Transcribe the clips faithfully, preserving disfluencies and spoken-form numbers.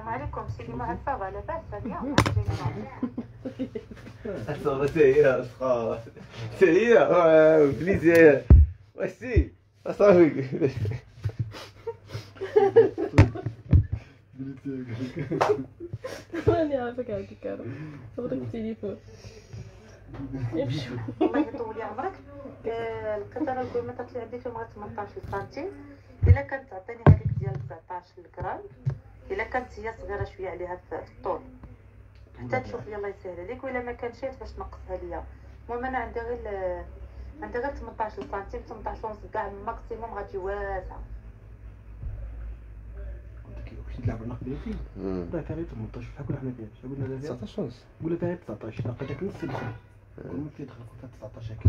السلام عليكم سيدي معفى لاباس اليوم صافي هي صافي هي بليزير واسي صافي راني عارفك هاكا كارو صوتك التليفون يمشي الله يطول عمرك. القطره الكميمه اللي عندي فيهم غير ثمنطاش سنتيم. الا كانت تعطيني هذيك ديال تسعطاش غرام، الا كانت هي صغيره شويه عليها في الطول حتى تشوف لي الله يسهل عليك، ولا ما كانش باش تنقصها ليا. المهم انا عندي غير عندي غير ثمنطاش سنتيم، ثمنطاش ونص كاع ماكسيموم غتجي واسعه. كي تلعب النقديه فيه راه تاعي ثمنطاش بحال كل حنا فيها شحال قلنا دابا تسعطاش ونص قولها تاعي تسعطاش لقيت داك نص يدخل كل ما كيدخل قلت تسعطاش هكاك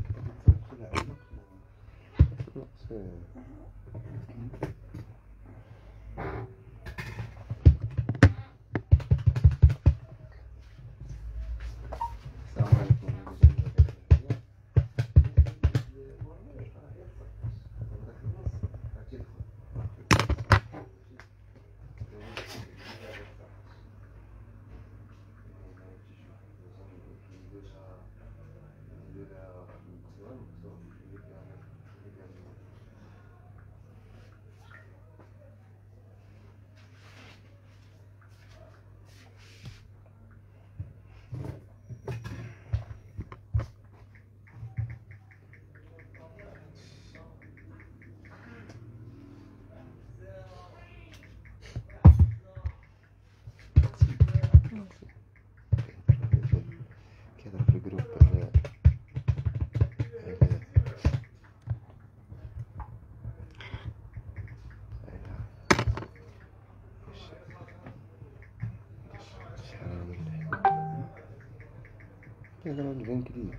كذا نبان كبير.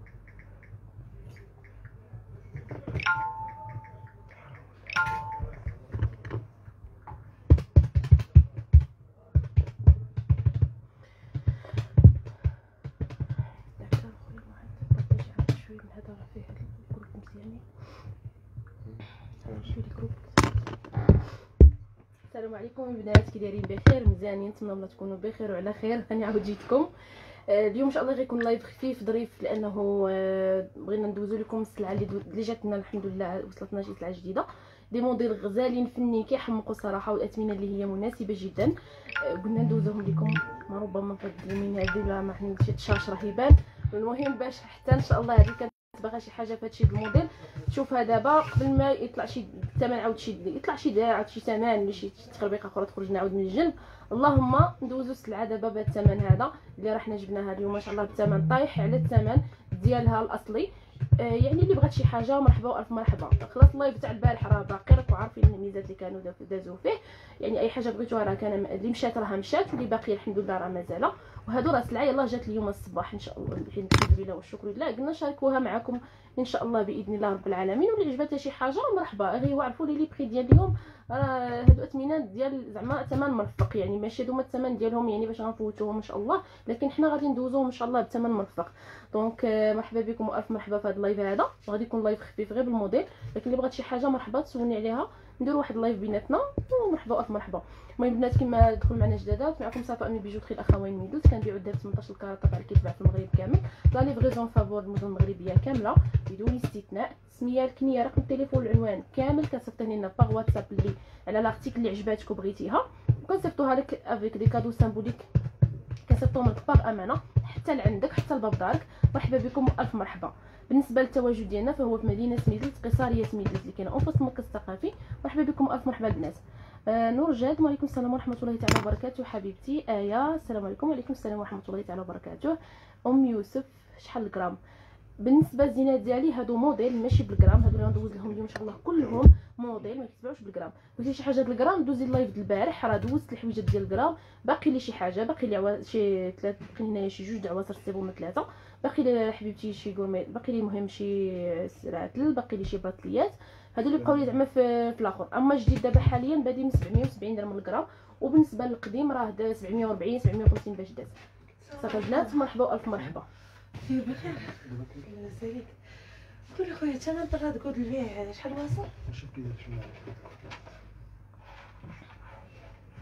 السلام عليكم البنات، كي دايرين؟ بخير؟ مزيانين؟ نتمنى الله تكونوا بخير وعلى خير. انا عاود جيتكم اليوم ان شاء الله غيكون لايف خفيف ظريف، لانه بغينا ندوزو لكم السلعه اللي اللي جاتنا الحمد لله. وصلتنا شي سلعه جديده، دي موديل غزالين فني كيحمقوا الصراحه، والاثمنه اللي هي مناسبه جدا. قلنا ندوزوهم لكم، ما ربما في اليومين هذه ولا ما حنا شي تشارج راه يبان. المهم باش حتى ان شاء الله هذه كانت باغا شي حاجه في هادشي الموديل تشوفها دابا قبل ما يطلع شي الثمن، عاود شي يطلع شي داع عاود شي ثمن ولا شي تخربيقه اخرى تخرج نعاود من الجنب. اللهم ندوزو السلعه دابا بهذا الثمن هذا اللي راحنا جبناها اليوم ما شاء الله بثمن طايح على الثمن ديالها الاصلي. آه يعني اللي بغات شي حاجه مرحبا والف مرحبا. خلاص اللايف تاع البارح راه باقي، راكم عارفين الميزات اللي كانوا دازوا فيه. يعني اي حاجه بغيتوها راه كان اللي مشات راها مشات، واللي باقي الحمد لله راه مازال. وهادو راه سلعه يلاه جات اليوم الصباح ان شاء الله، الحمد لله والشكر لله. قلنا نشاركوها معكم ان شاء الله باذن الله رب العالمين. واللي عجبتها شي حاجه مرحبا، غير عرفوا لي لي بري ديال اليوم راه هادو اثمنات ديال زعما ثمن مرفق، يعني ماشي هادو الثمن ديالهم يعني باش غنفوتوهم ان شاء الله، لكن حنا غادي ندوزوهم ان شاء الله بثمن مرفق. دونك مرحبا بكم والف مرحبا في هذا اللايف هذا. غادي يكون لايف خفيف غير بالموديل، لكن اللي بغات شي حاجه مرحبا تسولني عليها، نديروا واحد اللايف بيناتنا ومرحبا والف مرحبا. المهم البنات كما دخلوا معنا جدادات، معكم صفاء من بيجوتري الاخوين ميدوز. كنبيعوا دابا ثمنطاش الكاره طبعا اللي كيتباع في المغرب كامل، لا ليفريزون فابور المدن المغربيه كامله بدون استثناء. السميه الكنيه رقم التليفون العنوان كامل كنصيفطوه لنا باغ واتساب اللي على لارتيكل اللي عجباتك وبغيتيها، وكنصيفطوها لك افيك دي كادو سامبوليك، كنصيفطوهم لك باغ امانه حتى لعندك حتى لباب دارك. مرحبا بكم والف مرحبا. بالنسبه للتواجد ديالنا فهو في مدينه سميدلت، قصاريه سميدلت اللي كاينه اون المركز الثقافي. مرحبا بكم الف مرحبا البنات. آه نور جاد، وعليكم السلام ورحمه الله تعالى وبركاته. حبيبتي ايه، السلام عليكم. وعليكم السلام ورحمه الله تعالى وبركاته. ام يوسف، شحال الغرام؟ بالنسبه للزينات ديالي هادو موديل ماشي بالغرام، هادو اللي غندوز لهم اليوم ان شاء الله كلهم موديل ما كيتباعوش بالغرام. بغيتي شي حاجه بالغرام دوزي اللايف ديال البارح، راه دوزت الحويجات ديال الغرام. باقي لي شي حاجه، باقي لي عوا... شي ثلاث، باقي هنايا شي جوج د عواصر السيبون ثلاثه، باقي لي حبيبتي شي غورمي، باقي لي مهم شي سراتل، باقي لي شي باطليات. هادو اللي بقاو لي زعما في, في الاخر. اما جديد دابا حاليا بادي من سبعمية وسبعين درهم الغرام، وبالنسبه للقديم راه دا سبعمية وأربعين سبعمية وخمسين باش داز. صافي البنات مرحبا والف مرحبا. دير بخير لاباس عليك؟ قول لي خويا الثمن تاع هاد كود البيع شحال واصل؟ نشوف كي داير شنو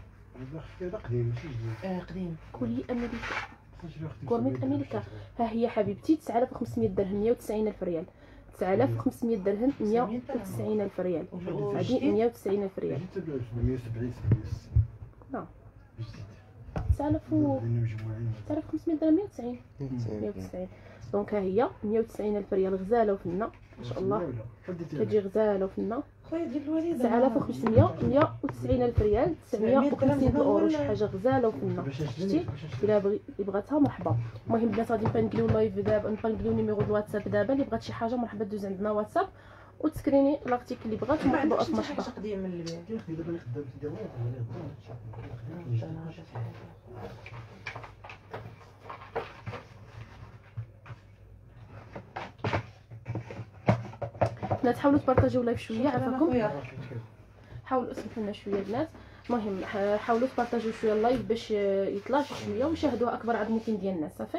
هذا قديم ماشي جديد. اه قديم. كولي امريكا خرج لي اختي كورميت امريكا. ها هي حبيبتي تسعة آلاف وخمسمية درهم مية وتسعين الف ريال. تسعة آلاف وخمسمية درهم مية وتسعين الف ريال. هذه مية وتسعين الف ريال. سبعمية وسبعين سبعمية وستين. نعم جديد. تسعة آلاف و مجموعين. تسعة آلاف وخمسمية درهم مية وتسعين مية وتسعين. دونك ها هي مية وتسعين الف ريال غزاله وفنه ما شاء الله. كتجي غزاله وفنه. خويا ديال الوالده تسعة آلاف وخمسمية مية وتسعين الف ريال. تسعمية وخمسين الاورو شي حاجه غزاله وفنه. شفتي الا بغي بغاتها مرحبا. المهم البنات غادي نبقى نديرو لايف دابا نبقى نديرو نيميرو د واتساب دابا اللي بغات شي حاجه مرحبا دوز عندنا واتساب وتسكريني لارتيكل اللي بغات ما مرحبا عندكش اك انت حاجه مرحبا. قديمه من البيع. يا اختي دابا اللي خدام في الدوام بنات حاولوا تبارطاجيو لايف شويه عافاكم. خويا حاولوا اسمحوا لنا شويه البنات. المهم ح- حاولوا تبارطاجيو شويه اللايف باش يطلع شويه ويشاهدوها اكبر عدد ممكن ديال الناس. صافي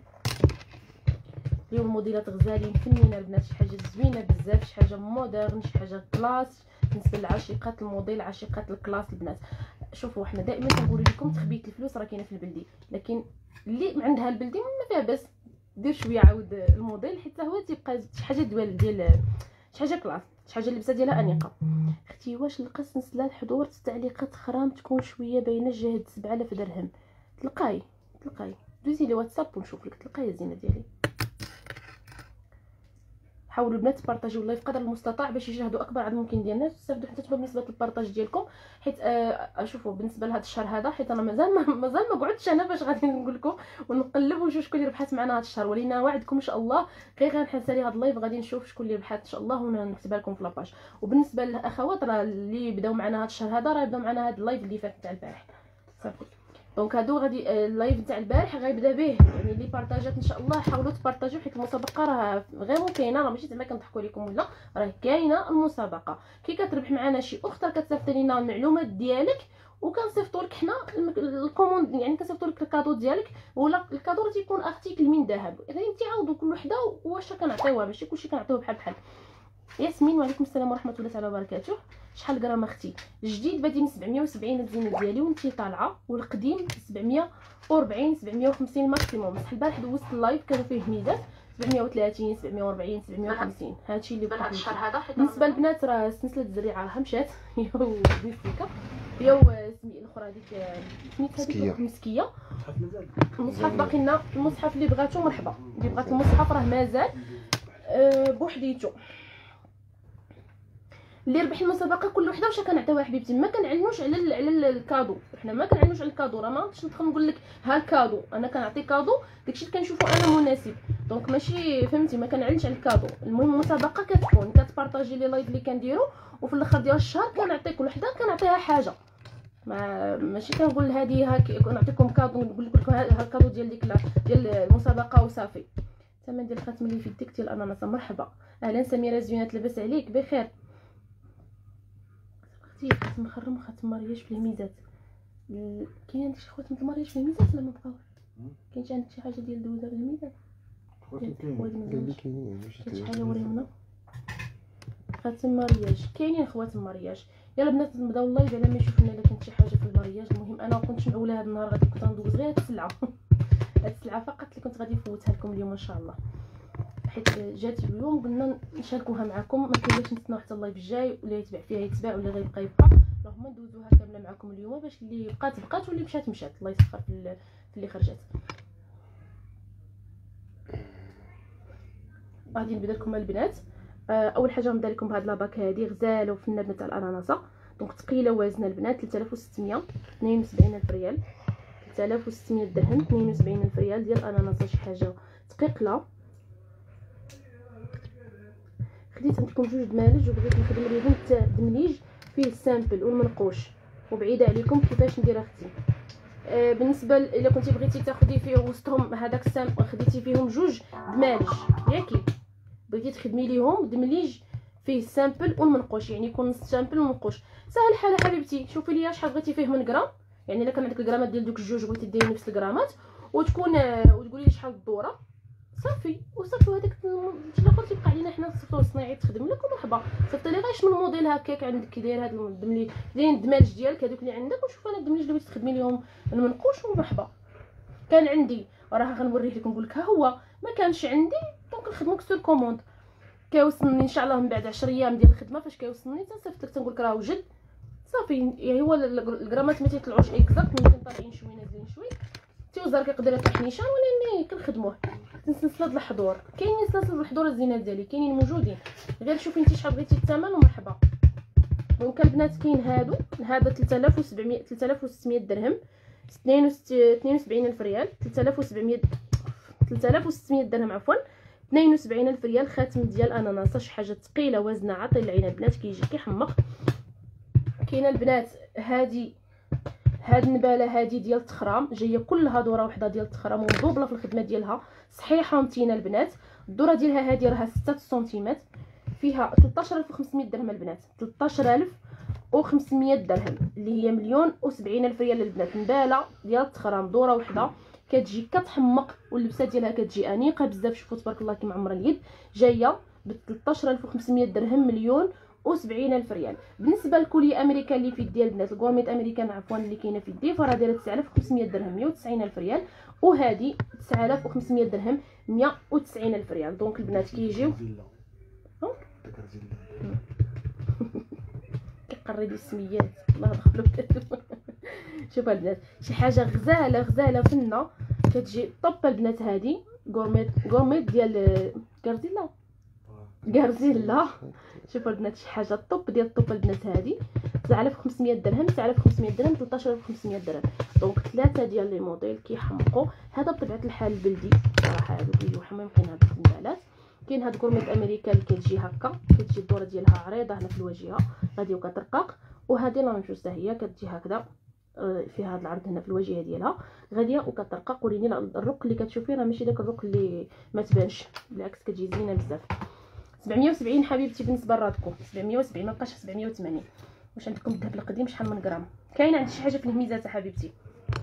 اليوم موديلات غزالين فنينه البنات. شي حاجه زوينه بزاف شي حاجه مودرن شي حاجه كلاس بالنسبه لعاشقات الموديل عاشقات الكلاس البنات. شوفوا حنا دائما كنقول لكم تخبيت الفلوس راه كاينه في البلدي لكن اللي عندها البلدي ما فيها باس دير شويه عاود الموديل حتى هو تيبقى شي حاجه ديال ديال شي حاجه كلاس شي حاجه اللبسه ديالها انيقه. اختي واش القص نسلا الحضور التعليقات خرام تكون شويه باينه جهد سبعة آلاف درهم. تلقاي تلقاي دوزي لي واتساب ونشوف لك تلقاي الزينه ديالي. حاولوا البنات تبارطاجيو اللايف قدر المستطاع باش يشاهدوا اكبر عدد ممكن ديال الناس وتستافدوا حتى تبقى بالنسبه للبارطاج ديالكم حيت آه شوفوا بالنسبه لهذا الشهر هذا حيت انا مازال ما مازال ما قعدتش انا باش غادي نقول لكم ونقلب ونشوف شكون اللي ربحات معنا هذا الشهر ولينا وعدكم ان شاء الله غير غنحسالي هذا اللايف غادي نشوف شكون اللي ربحات ان شاء الله ونكتبها لكم في لاباج. وبالنسبه للاخوات راه اللي بداو معنا هذا الشهر هذا راه بداو معنا هذا اللايف اللي فات تاع البارح صافي. دونك هادو غادي اللايف تاع البارح غيبدا به يعني اللي بارطاجات ان شاء الله حاولوا تبارطاجيو حيت المسابقه راه غير كاينه راه ماشي زعما كنضحكوا عليكم ولا راه كاينه المسابقه. كي كتربح معنا شي اخت كتصيفط لينا المعلومات ديالك وكنصيفطوا لك حنا الكوموند يعني كنصيفطوا لك الكادو ديالك ولا الكادو راه تيكون ارتيكل من ذهب يعني انت عاودوا كل وحده واش كنعطيوها ماشي كلشي كنعطيوه بحال بحال. ياسمين وعليكم السلام ورحمه الله تعالى وبركاته. شحال غرام اختي؟ الجديد بادي من سبعمية وسبعين الزينه ديالي وانتي طالعه والقديم سبعمية وأربعين سبعمية وخمسين ماكسيموم. بصح البارح دوزت اللايف كانوا فيه ميزات سبعمية وثلاثين سبعمية وأربعين سبعمية وخمسين هادشي اللي بقى الشهر هذا. بالنسبه للبنات راه سلسله الزريعه راها مشات هي وبيسيكا هي وسمي الاخرى هذيك سميتها هذيك مسكيه. المصحف باقي لنا المصحف اللي بغاتو مرحبا اللي بغات المصحف راه مازال أه بوحديتو. اللي ربح المسابقه كل وحده واش كنعطيوها حبيبتي ما كنعلنوش على على الكادو. حنا ما كنعلنوش على الكادو راه ما غاديش ندخل نقول لك ها الكادو انا كنعطي كادو داكشي اللي كنشوفو انا مناسب دونك ماشي فهمتي ما كنعلنش على الكادو. المهم المسابقه كتكون كتبارطاجي لي لايف اللي كنديرو وفي الاخر ديال الشهر كنعطي كل وحده كنعطيها حاجه ما ماشي كنقول هذه هاك نعطيكم كادو نقول لكم ها الكادو ديال ديك ديال المسابقه وصافي. الثمن ديال الخاتم اللي في يديك ديال الاناناس مرحبا. اهلا سميره زوينه لاباس عليك بخير. خاتم مخرم خاتم مرياج في الميزات. كاين عندك شي خاتم المرياج في الميزات ولا ما بقاوش؟ كاين عندك شي حاجه ديال الدوزه في الميزات؟ كاين شي حاجه وريونا خاتم مرياج كاينين خواتم مرياج. يلا بنات نبداو اللايف على ما يشوف لنا الا كانت شي حاجه في المرياج. المهم انا كنت معوله هذا النهار غادي كنت ندوز غير هاد السلعه هاد السلعه فقط اللي كنت غادي نفوتها لكم اليوم ان شاء الله حيت جات اليوم قلنا نشاركوها معكم ما كاينلاش نستناو حتى اللايف الجاي ولا يتبع فيها يتباع ولا غيبقى يبقى اللهم ندوزوها كامله معكم اليوم باش اللي بقات بقات واللي مشات مشات الله يسخر في اللي خرجت. غادي نبدا لكم البنات. اول حاجه غنبدا لكم بهاد لاباك هادي غزاله وفنانه تاع الاناناسه دونك ثقيله وزنها البنات ثلاثة آلاف وستمية اثنين وسبعين الف ريال ثلاثة آلاف وستمية درهم اثنين وسبعين الف ريال ديال الاناناسه شي حاجه ثقيله. خديت عندكم جوج دمالج وبغيت نخدم ليهم حتى الدمليج فيه السامبل والمنقوش وبعيده عليكم كيفاش ندير اختي. آه بالنسبه الا كنتي بغيتي تاخدي فيه وسطهم هذاك السامبل خديتي فيهم جوج دمالج ياكي بغيتي تخدمي ليهم دمليج فيه السامبل والمنقوش يعني يكون نص سامبل والمنقوش سهل الحال حبيبتي. شوفي ليا شحال بغيتي فيه من غرام يعني الا كان عندك الغرامات ديال دوك الجوج بغيتي ديري نفس الغرامات وتكون آه وتقولي لي شحال الدوره صافي وصافي. وهذاك الاخر تيبقى علينا حنا السوفت الصناعي تخدم لك ومرحبا. صيفط لي غير شنو الموديل هكاك عندك كي داير هذا الدملي دايرين الدماج ديالك هذوك اللي عندك، وشوف انا الدملي اللي بغيتي تخدمي لهم المنقوش ومرحبا. كان عندي راه غنوريه لكم نقول لك ها هو، ما كانش عندي دونك نخدموك سور كوموند. كيوصلني ان شاء الله من بعد عشر ايام ديال الخدمه فاش كيوصلني تنصيفط لك تنقول لك راه وجد صافي. يعني هو الغرامات ما تيطلعوش اكزاكت، ممكن طالعين شويه نازلين شويه، التوزر كيقدر يطيح نيشان، ولكن كنخدموه. سلسله الحضور كاينين، سلسله الحضور الزينات ديالي كاينين موجودين، غير شوفي انت شحال بغيتي الثمن ومرحبا. دونك البنات كاين هادو، هذا ثلاثة آلاف وسبعمية ثلاثة آلاف وستمية درهم، اثنين وسبعين ألف ريال، ثلاثة آلاف وسبعمية ثلاثة آلاف وستمية درهم عفوا، اثنين وسبعين ألف ريال. خاتم ديال اناناس، شي حاجه ثقيله وزنه عاطي العين البنات كيجي كيحمق. كاينه البنات هادي هاد النباله هادي ديال التخرام، جايه كلها دوره وحده ديال التخرام ومدوبله في الخدمه ديالها، صحيحه متينه البنات. الدوره ديالها هادي راها ستة سنتيمتر، فيها ثلاثة آلاف وخمسمية درهم البنات، ثلاثة آلاف وخمسمية درهم اللي هي مليون وسبعين ألف ريال البنات. نباله ديال التخرام دوره وحده كتجي كتحمق، واللبسه ديالها كتجي انيقه بزاف. شوفوا تبارك الله كيما عمر اليد، جايه ب ثلاثة آلاف وخمسمية درهم، مليون وسبعين ألف ريال. بالنسبه للكولي امريكان اللي في ديال البنات، الكواميط امريكان عفوا اللي كاينه في يدي، فراه دايره تسعة آلاف وخمسمية درهم، مية وتسعين ألف ريال، وهذه تسعة آلاف وخمسمية درهم، مية وتسعين ألف ريال. دونك البنات كيجيو كيقري السميات الله يرحم له. شوفوا البنات شي حاجه غزاله غزاله فنه كتجي طوب البنات. هذه غورميت غورميت ديال كارزيلا كارزيلا. شوفوا البنات شي حاجه طوب ديال الطوب البنات. هذه تسعة آلاف وخمسمية درهم، تسعة آلاف وخمسمية درهم، ثلاثة آلاف وخمسمية درهم. دونك ثلاثه ديال لي موديل كيحمقوا. هذا بطبيعه الحال البلدي صراحه، هادو كيجيو حميمقين هاد النبالات. كاين هاد غورميت امريكا اللي كتجي هكا، كتجي الدوره ديالها عريضه هنا في الواجهه غادي وكترقق، وهذه لا ميم جوج حتى هي كتجي هكذا فيها هذا العرض هنا في الواجهه ديالها غاديه وكترقق. وريني الرق اللي كتشوفيه راه ماشي داك الرق اللي ما تبانش، بالعكس كتجي زينه بزاف. سبعمية وسبعين حبيبتي بالنسبه لراتكم، سبعمية وسبعين ما بقاش سبعمية وثمانين. واش عندكم الذهب القديم شحال من غرام؟ كاين عندي شي حاجه في الهميزات حبيبتي.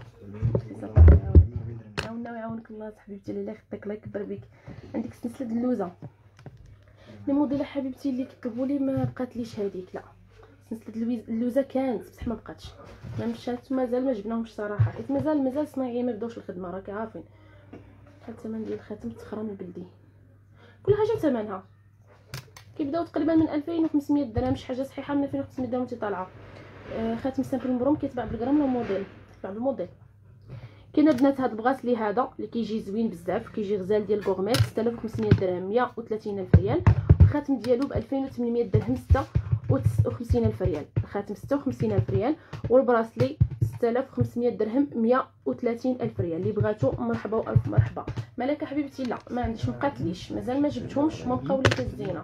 عاونا ويعاونك الله حبيبتي، الله يخطيك الله يكبر بك. عندك سلسله اللوزه لي موديل حبيبتي اللي كتطلبوا لي ما بقاتليش هذيك، لا سلسله اللوزه كانت بصح ما بقاتش، ما مشات مازال ما جبناهمش صراحه، حيت مازال مازال صناعيه ما بداوش الخدمه راكي عارفين. شحال الثمن ديال الخاتم التخرام البلدي؟ كل حاجه ثمنها كيبداو تقريبا من ألفين وخمسمية درهم، شي حاجه صحيحه من ألفين وخمسمية درهم طالعه. آه خاتم سامبل مبروم كيتباع بالغرام ولا موديل؟ كيتباع بالموديل. كاين البنات هاد البغاسلي هذا اللي كيجي زوين بزاف، كيجي غزال ديال غورميت، ستة آلاف وخمسمية درهم، مية وثلاثين ألف ريال. الخاتم ديالو ب ألفين وثمنمية درهم، ستة وخمسين ألف ريال. الخاتم ستة وخمسين ألف ريال، والبراسلي ستة آلاف وخمسمية درهم، مية وثلاثين ألف ريال. اللي بغاتو مرحبا والف مرحبا. مالك حبيبتي؟ لا ما عنديش، مبقاتليش مازال ما جبتهمش، ما بقاو لي الزينه.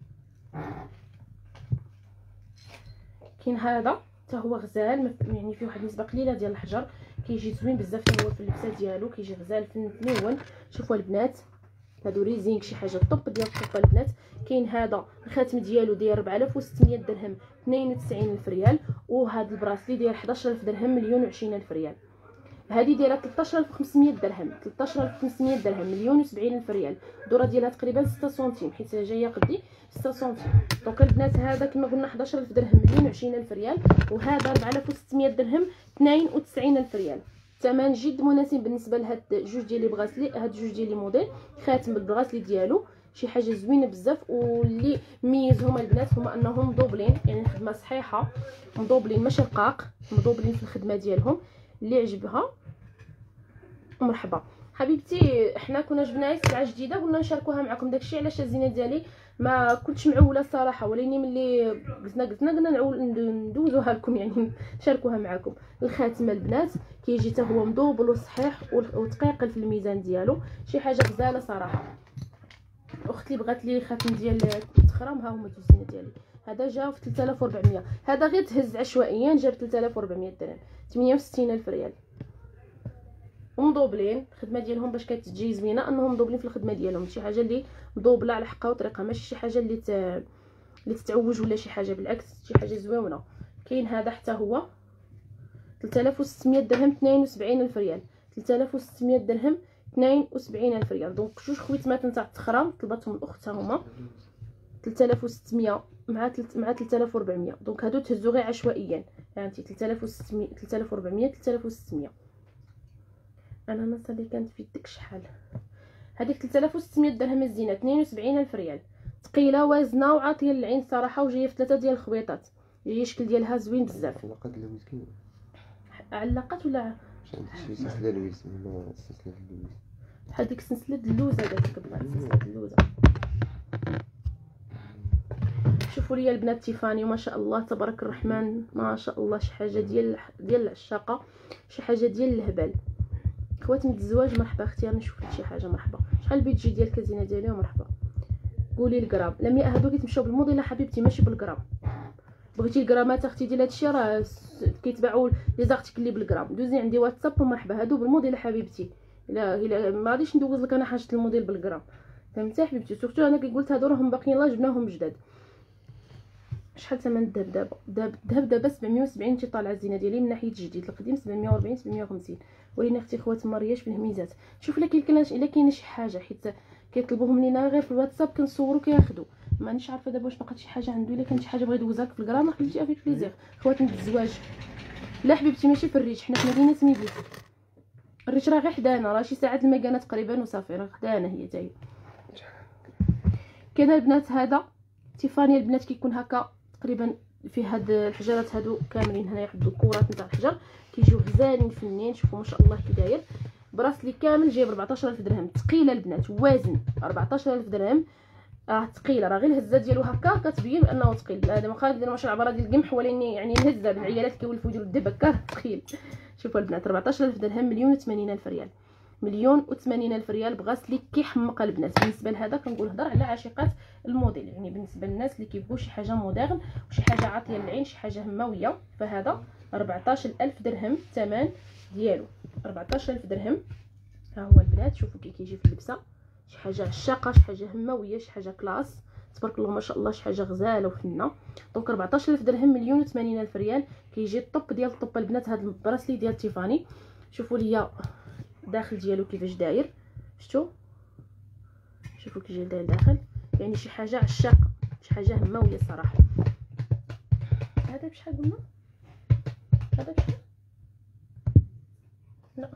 كاين هذا حتى هو غزال، يعني فيه واحد النسبه قليله ديال الحجر، كيجي زوين بزاف حتى هو في اللبسه ديالو، كيجي غزال في الملون. شوفوا البنات هادو ريزينغ شي حاجه طوب ديال الطوب البنات. كاين هذا الخاتم ديالو داير أربعة آلاف وستمية درهم، اثنين وتسعين ألف ريال. وهذا البراسلي داير حداش ألف درهم، مليون وعشرين ألف ريال. هذه دايره ثلاثة آلاف وخمسمية درهم، ثلاثة آلاف وخمسمية درهم، مليون وسبعين ألف ريال. الدوره ديالها تقريبا ستة سنتيم حيت جايه قدي ستة سنتيم. دونك البنات هذا كما قلنا حداش ألف درهم، مليون وعشرين ألف ريال. وهذا أربعة آلاف وستمية درهم، اثنين وتسعين ألف ريال. ثمن جد مناسب بالنسبه لهاد جوج ديال لي بغاسلي، هاد جوج ديال لي موديل. خاتم بالبغاسلي ديالو شي حاجه زوينه بزاف، واللي ميزهم البنات هما انهم مدوبلين، يعني الخدمه صحيحه مدوبلين ماشي رقاق، مدوبلين في الخدمه ديالهم. اللي عجبها مرحبا حبيبتي. حنا كنا جبنا سلعه جديده قلنا نشاركوها معكم، داكشي علاش الزينه ديالي ما كنتش معوله الصراحه، ولكن ملي قلنا قلنا قلنا نعول ندوزوها لكم، يعني نشاركوها معكم. الخاتم البنات كيجي حتى هو مدوبل وصحيح وتقيقل في الميزان ديالو، شي حاجه غزاله صراحه. اختي اللي بغات لي خاتم ديال التخرام ها هما الزينه ديالي. هذا جا في ثلاثة آلاف وأربعمية، هذا غير تهز عشوائيا جاب ثلاثة آلاف وأربعمية درهم، ثمانية وستين ألف ريال. ومدوبلين الخدمه ديالهم باش كتجي زوينه، انهم مدوبلين في الخدمه ديالهم، شي حاجه اللي مدوبله على حقها وطريقها، ماشي شي حاجه اللي ت... اللي تتعوج ولا شي حاجه، بالعكس شي حاجه زوينه. كاين هذا حتى هو ثلاثة آلاف وستمية درهم، اثنين وسبعين ألف ريال. ثلاثة آلاف وستمية درهم، اثنين وسبعين الف ريال. دونك جوج خويتمات نتاع التخرام طلبتهم الاخت هما ثلاثة آلاف وستمية مع تلت مع ثلاثة آلاف وأربعمية. دونك هادو تهزو غير عشوائيا، فهمتي؟ ثلاثة آلاف وستمية ثلاثة آلاف وأربعمية ثلاثة آلاف وستمية. انا نص اللي كانت في يدك شحال هذيك ثلاثة آلاف وستمية درهم الزينه اثنين وسبعين الف ريال، ثقيله وازنه وعاطيه للعين صراحه، وجايه في ثلاثه ديال الخبيطات، جايه الشكل ديالها زوين بزاف. علاقات اللويز كاين علقات ولا واش عندك شي سلسله لويز ولا سلسله لويز بحال ديك سلسله اللوزه ديك بغات سلسله اللوزه. شوفوا لي البنات تيفاني ما شاء الله تبارك الرحمن ما شاء الله، شي حاجه ديال ديال العشاقه، شي حاجه ديال الهبل. خوات من الزواج مرحبا اختي، انا نشوف لك شي حاجه مرحبا. شحال البيدجي ديالك الزينه ديالي مرحبا. قولي الغرام لمياء هادو كيتمشاو بالموديل حبيبتي ماشي بالغرام. بغيتي الغرامات اختي ديال هادشي راه كيتباعوا لي زارتيكل اللي بالغرام، دوزي عندي واتساب ومرحبا. هادو بالموديل حبيبتي، الا الا ما غاديش ندوز لك انا حاجه الموديل بالغرام، فهمتي حبيبتي؟ سورتو انا كي قلت هادو راهم باقيين لا جبناهم جداد. شحال ثمن الذهب دابا؟ الذهب دابا سبعمية وسبعين تي طالعه الزينه ديالي من ناحيه الجديد، القديم سبعمية وأربعين سبعمية وخمسين. ولينا اختي خوات ما رياش بالهميزات. شوف الا كاين الا كاينه شي حاجه حيت كيطلبوهم لينا غير في الواتساب كنصورو كياخذوا، مانيش عارفه دابا واش بقات شي حاجه عنده. الا كانت شي حاجه بغا يدوزها في الكرام حبيبتي افيك بليزير. خوات من الزواج لا حبيبتي ماشي في الريش، حنا في مدينه ميبوس. الريش راه غير حدانا، راه شي ساعات المكانه تقريبا وصافي، راه حدانا هي تاهي. كاين البنات هذا تيفاني، البنات كيكون هكا تقريبا في هاد الحجرات هادو كاملين هنايا، حدو الكورات نتاع الحجر كيجيو غزالين فنين. شوفوا ما شاء الله كي داير، براسلي كامل جايب أربعطاش ألف درهم، ثقيله البنات، وزن أربعطاش ألف درهم. راه ثقيله، راه غير الهزه ديالو هكا كتبين بانه ثقيل. هذا ما خالي ندير ماشي العباره ديال القمح، ولكن يعني الهزه بالعيالات كيولفوا يديروا الدب هكا ثقيل. شوفوا البنات أربعطاش ألف درهم، مليون وثمانين ألف ريال، مليون وثمانين ألف ريال بغاسلي كيحمق البنات. بالنسبه لهذا كنقول هضر على عاشقات الموديل، يعني بالنسبه للناس اللي كيبغوا شي حاجه موديرن وشي حاجه عاطيه للعين، شي حاجه همويه، فهذا أربعطاش ألف درهم الثمن ديالو. أربعطاش ألف درهم. ها هو البنات شوفوا كي كيجي في اللبسه، شي حاجه عشاقه، شي حاجه همويه، شي حاجه كلاس، تبارك الله ما شاء الله، شي حاجه غزاله وفنه. دونك أربعطاش ألف درهم، مليون وثمانين ألف ريال. كيجي الطوب ديال الطوب البنات، هذا البراسلي ديال تيفاني. شوفوا ليا الداخل ديالو كيفاش داير، شفتوا؟ شوفوا كي جاي داير داخل، يعني شي حاجه عشاقه، شي حاجه همويه صراحه. هذا بشحال قلنا؟ هذا بشحال؟ لا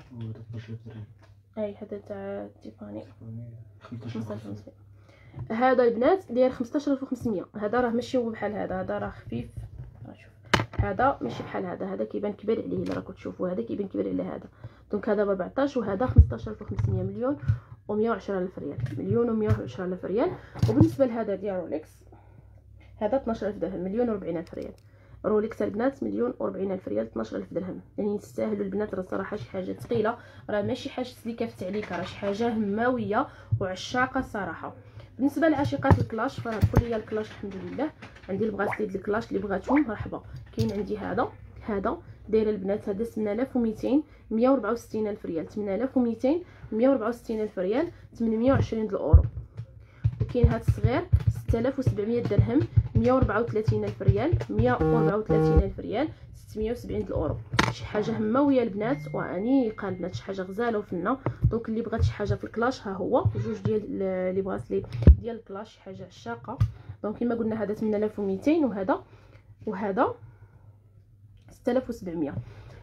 اي هذا تاع تيفاني خمسطاش ألف وخمسمية. هذا البنات داير خمسطاش ألف وخمسمية. هذا راه ماشي هو بحال هذا، هذا راه خفيف. شوف هذا ماشي بحال هذا، هذا كيبان كبير عليه. الا راكم تشوفوا هذا كيبان كبير على هذا. دونك هذا ب أربعطاش وهذا خمسطاش ألف وخمسمية، مليون ومية وعشرة ألف ريال، مليون ومية وعشرة ألف ريال. وبالنسبه لهذا ديال رولكس هذا اثناش ألف درهم، مليون وأربعين ألف ريال. رولكس البنات مليون وأربعين ألف ريال، اثناش ألف درهم. يعني يستاهلوا البنات، راه صراحه شي حاجه ثقيله، راه ماشي حاجه اللي كافت عليك، راه شي حاجه هماويه وعشاقه صراحه. بالنسبه لعاشقات الكلاش فراه كل ليا الكلاش الحمد لله. عندي البغاسلي ديال الكلاش اللي بغاتهم مرحبا. كاين عندي هذا هذا داير البنات، هذا ثمانية آلاف ومئتين، مية وأربعة وستين ألف ريال، ثمانية آلاف ومئتين، مية وأربعة وستين ألف ريال، ثمنمية وعشرين د الاورو. وكاين هذا الصغير ستة آلاف وسبعمية درهم، مية وأربعة وثلاثين ألف ريال، مية وأربعة وثلاثين ألف ريال، ستمية وسبعين د الاورو. شي حاجه هماويه البنات وانيقه البنات، شي حاجه غزاله وفنه. دونك اللي بغات شي حاجه في الكلاش ها هو جوج ديال لي بغاسلي ديال الكلاش، شي حاجه عشاقه. دونك كما قلنا هذا ثمانية آلاف ومئتين وهذا وهذا ستة آلاف وسبعمية.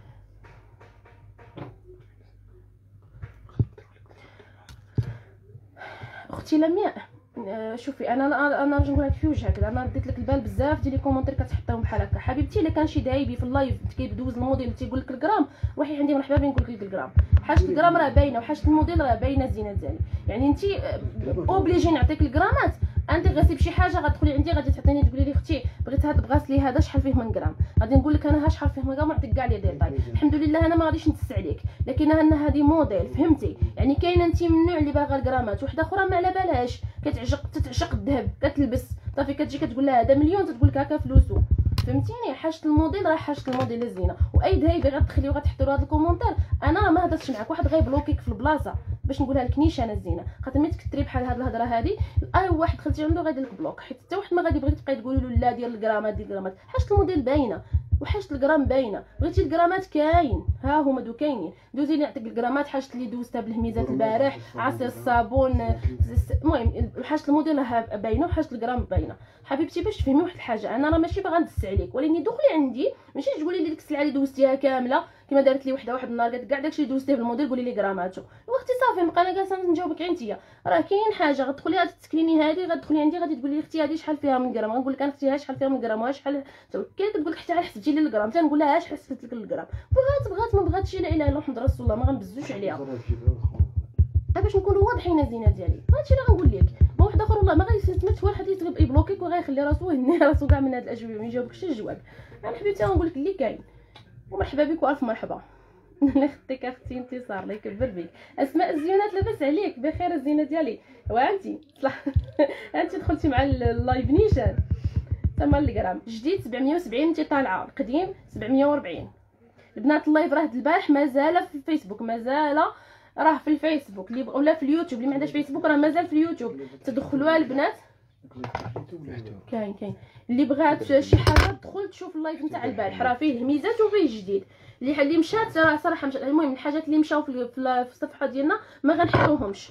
اختي لمياء شوفي انا انا نجي نقول لك في وجهك، انا رديت لك البال بزاف ديال لي كومونتير كتحطيهم بحال هكا. حبيبتي الا كان شي دايبي في اللايف كيدوز الموديل تيقول لك الجرام، روحي عندي مرحبا بين نقول لك الجرام. حاجه الجرام راه باينه وحاجه الموديل راه باينه الزينه ديالي. يعني انت اوبليجي نعطيك الجرامات، انت غاسي بشي حاجه غتدخلي عندي غادي تعطيني تقولي لي اختي بغيت هذا بغاسلي هذا شحال فيه من غرام، غادي نقول لك انا ها شحال فيه من غرام ونعطيك كاع لي ديتاي. الحمد لله انا ما غاديش نتس عليك، لكن انا هذه موديل فهمتي. يعني كاينه انت من النوع اللي باغا الغرامات، وحده اخرى ما على بالهاش كتعشق تتعشق الذهب كتلبس صافي كتجي كتقول لها هذا مليون تتقول لك هكا فلوسو فهمتيني. حاجه الموديل راه حاجه الموديل الزينه. واي دايبي غتدخلي وغتحطوا هذا الكومونتير انا راه ما هضرتش معاك، واحد غيبلوكيك في البلاصه باش نقولها لك نيش انا الزينه. خاطر ملي تكثري بحال هاد الهضره هادي اي واحد دخلتي عنده غيدير لك بلوك، حيت حتى واحد ما غادي يبغيك تبقاي تقولي له لا ديال الغرامات ديال الغرامات. حاجه الموديل باينه وحاجه الجرام باينه. بغيتي الجرامات كاين، ها هما دو كاينين. دوزي لي نعطيك الجرامات، حاجه اللي دوزتها بالهميزات البارح، عصير الصابون، المهم حاجه الموديل راه باينه وحاجه الجرام باينه. حبيبتي باش تفهمي واحد الحاجه، انا راه ماشي باغا ندس عليك، ولكن دخلي عندي ماشي تقولي لي ديك السلعه اللي دوزتيها كامله كما دارت لي وحده واحد النهار قالت كاع داكشي اللي دوزتيه بالموديل قولي لي جراماتو. واختي صافي نبقى انا جالسه نجاوبك غير انتيا. راه كاين حاجه غتدخلي غادي تسكريني هذه، غتدخلي عندي غادي تقولي لي اختي هذه شحال فيها من جرام، غنقول لك انا اختي ها شحال فيها من جرام وشحال كاين كتقول لك حتى على حسبتي لي الجرام، تنقول لها شحال حسبت لك الجرام، بغات بغات ما بغاتش لا اله الا الله محمد رسول الله ما غنبزوش عليها. باش نكونوا واضحين الزينه ديالي هادشي اللي غنقول لك. ما واحد اخر والله ما غيسمعش حتى واحد يطلب يبلوكيك وغيخلي راسو يهني راسو كاع من هاد الاجوبه ما يجاوبك حتى الجواب. انا حبيبتي غنقول لك اللي كاين ومرحبا بك والف مرحبا. الله يخطيك اختي انتصار الله يكبر بك. اسماء الزينات لاباس عليك بخير الزينه ديالي وانتي صح. انتي دخلتي مع اللايف نيشان تما الجرام جديد سبعمية وسبعين انت طالعه، القديم سبعمية وأربعين. البنات اللايف راه البارح مازال في الفيسبوك، مازال راه في الفيسبوك اللي ولا في اليوتيوب، اللي ما عندهاش فيسبوك راه مازال في اليوتيوب تدخلوها البنات. كاين كاين اللي بغات شي حاجه تدخل تشوف اللايف نتاع البارح راه فيه الميزات وفيه الجديد اللي اللي مشات راه صراحه مش... المهم الحاجات اللي مشاو في, في الصفحه ديالنا ما غنحطوهمش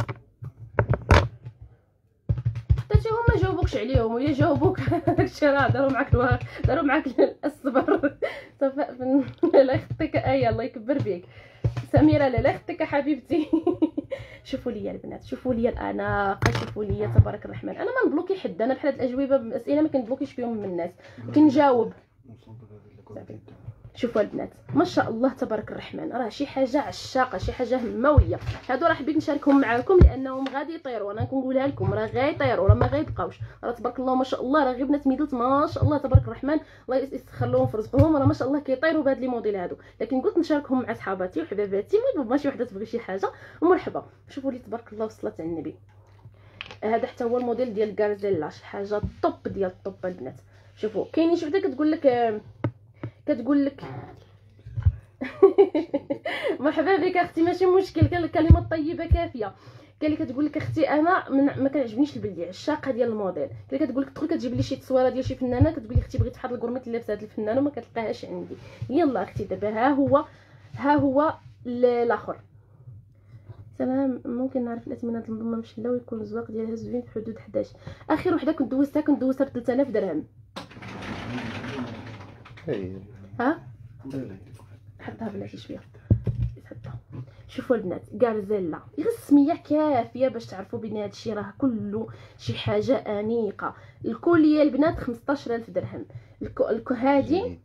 حتى هما جاوبوكش عليهم ويا جاوبوك داكشي راه داروا معاك الوقت داروا معاك الصبر. صافي الله يخطيك ايه الله يكبر بك. سميره لا لا يخطيك حبيبتي. شوفوا لي البنات، شوفوا لي الاناقه، شوفوا لي تبارك الرحمن. انا ما نبلوكي حد، انا بحال هاد الاجوبه باسئله ما كنبلوكيش فيهم من الناس، كنجاوب. شوفوا البنات ما شاء الله تبارك الرحمن، راه شي حاجه عشاقه، شي حاجه همويه. هادو راه حبيت نشاركهم معكم لانهم غادي يطيروا، انا كنقولها لكم راه غيطيروا راه ما غيبقاوش. راه تبارك الله ما شاء الله، راه غير بنات ميدلت ما شاء الله تبارك الرحمن الله يسخر لهم في رزقهم، راه ما شاء الله كيطيروا بهاد لي موديل هادو. لكن قلت نشاركهم مع صحاباتي وحباباتي، المهم شي وحده تبغي شي حاجه ومرحبا. شوفوا لي تبارك الله والصلاه على النبي. هذا حتى هو الموديل ديال غارزيلا، شي حاجه طوب ديال الطوب البنات. شوفوا كاينين شي وحده كتقول لك كتقول لك مرحبا بك اختي ماشي مشكل، الكلمه طيبه كافيه. كاين اللي كتقول لك اختي انا من ما كنعجبنيش البلدي عشاقه ديال الموديل، كاين اللي كتقول لك تدخل كتجيب لي شي تصويره ديال شي فنانه كتقول لي اختي بغيت فحال الكورميط اللي لابسه هاد الفنانه وما كتلقاهاش عندي. يلا اختي دابا ها هو ها هو الاخر. سلام ممكن نعرف الاثمنه المنظمه مشله ويكون الزواق ديالها زوين في حدود حداش. اخر وحده كنت دوزتها كنت دوزتها ب ثلاثة آلاف درهم. ها حطها بلاتي شويه حطها. شوفوا البنات غارزيلا غير السميه كافيه باش تعرفوا بان هادشي راه كله شي حاجه انيقه. الكوليه البنات خمسطاش ألف درهم، الكو هادي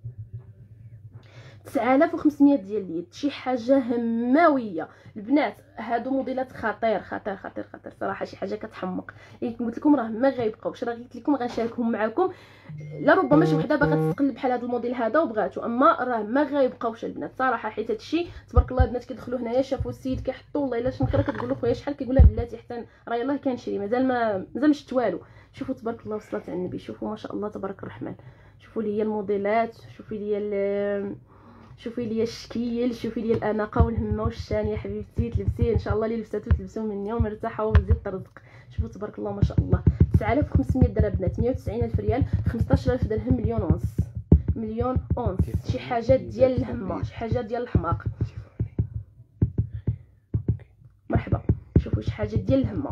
تسعة آلاف وخمسمية ديال اليد، شي حاجه هماويه البنات. هادو موديلات خطير خطير خطير خطير صراحه، شي حاجه كتحمق. اللي قلت لكم راه ما غيبقاوش، راه قلت لكم غنشاركهم معكم. لا ربما شي وحده باغا تستقل بحال هذا الموديل هذا وبغاتو، اما راه ما غيبقاوش البنات صراحه. حيت هادشي تبارك الله البنات كيدخلوا هنايا شافوا السيد كيحطوا والله الا شنكره كتقول له خويا شحال، كيقول لها بلاتي حتى راه يلاه كنشري مازال ما مازال مشت والو. شوفوا تبارك الله والصلاه على النبي، شوفوا ما شاء الله تبارك الرحمن. شوفوا لي الموديلات، شوفي لي شوفي لي الشكل، شوفي لي الاناقه والهمه والشان يا حبيبتي. تلبسيه ان شاء الله اللي لبستو تلبسوه من يوم مرتاحه وزيد الرزق. شوفوا تبارك الله ما شاء الله تسعة آلاف وخمسمية درهم بنات، مية وتسعين ألف ريال، خمسطاش ألف درهم، مليون ونص مليون ونص. شي حاجه ديال الهمه، شي حاجه ديال الحماق. مرحبا شوفوا شي حاجه ديال الهمه.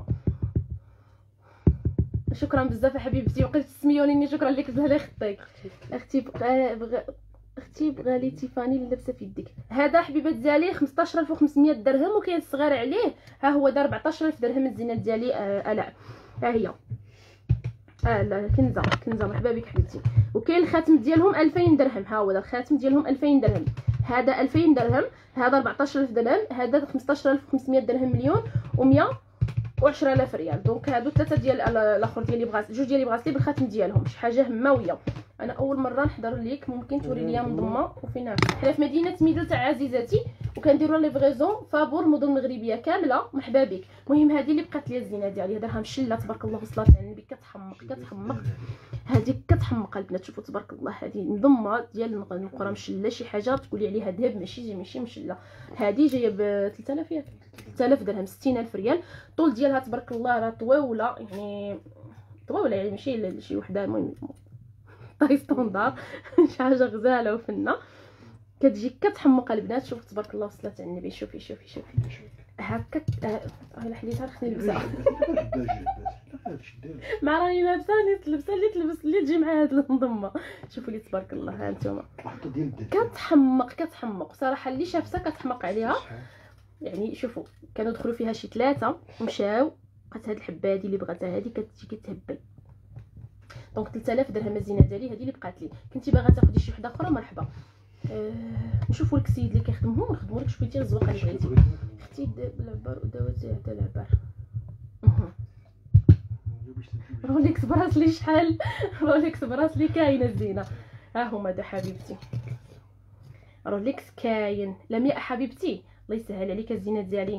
شكرا بزاف حبيبتي وقيت تسميوني، شكرا لك الله يخطيك اختي. بقى بغ... اختي بغا لي تيفاني اللي لابسه في يدك. هذا حبيبات ديالي خمسطاش ألف وخمسمية درهم، وكاين الصغير عليه ها هو دار أربعطاش ألف درهم. الزينه ديالي آه لا ها هي اه لا كنزه كنزه مرحبا بك حبيبتي. وكاين الخاتم ديالهم ألفين درهم، ها هو الخاتم ديالهم ألفين درهم. هذا ألفين درهم، هذا أربعطاش ألف درهم، هذا خمسطاش ألف وخمسمية درهم، مليون ومية وعشرة آلاف ريال. دونك هادو ثلاثه ديال الاخر ديالي بغاس جوج ديالي بغاس لي بالخاتم ديالهم. شي حاجه هماويه. انا اول مره نحضر ليك، ممكن توري ليا منظمه وفينا حنا في مدينه ميدل تاع عزيزاتي، وكنديروا ليفريزون فابور المدن المغربيه كامله. مرحبا بك. المهم هذه اللي بقات لي الزينه ديالي، هذا مشله تبارك الله والصلاه على النبي، كتحمق كتحمق هذه كتحمق البنات. شوفوا تبارك الله هذه منظمه ديال النقره مشله، شي حاجه تقولي عليها ذهب ماشي ماشي مشله. هذه جايه ب ثلاثة آلاف ياك ثلاثة آلاف درهم، ستين ألف ريال. الطول ديالها تبارك الله راه طويوله، يعني طويوله يعني ماشي شي وحده المهم طاي ستوندار شي حاجه غزاله وفنه، كتجي كتحمق البنات. شوف تبارك الله وصلات على النبي. شوفي شوفي شوفي هكا الا حليتها خصني نلبسها مع راني لابسه لبسه اللي تلبس اللي تجي مع هاد المضمه. شوفوا لي تبارك الله ها انتم كتحمق كتحمق صراحه، اللي شاف سا كتحمق عليها. يعني شوفوا كانوا دخلوا فيها شي ثلاثه ومشاو، بقات هاد الحبه هادي اللي بغاتها هادي كتجي كتهبل. دونك ثلاثة آلاف درهم الزينه ديالي هادي اللي بقات لي. كنتي باغا تاخدي شي وحده اخرى مرحبا. أه نشوفوا لك السيد اللي كيخدمهم ونخدموا لك شويه الزواقه اللي بغيتي. اختي العبار ودواتي حتى العبار. روليكس براسلي شحال، روليكس براسلي كاينه الزينه. ها هما دا حبيبتي، روليكس كاين. لم يا حبيبتي الله يسهل عليك الزينه ديالي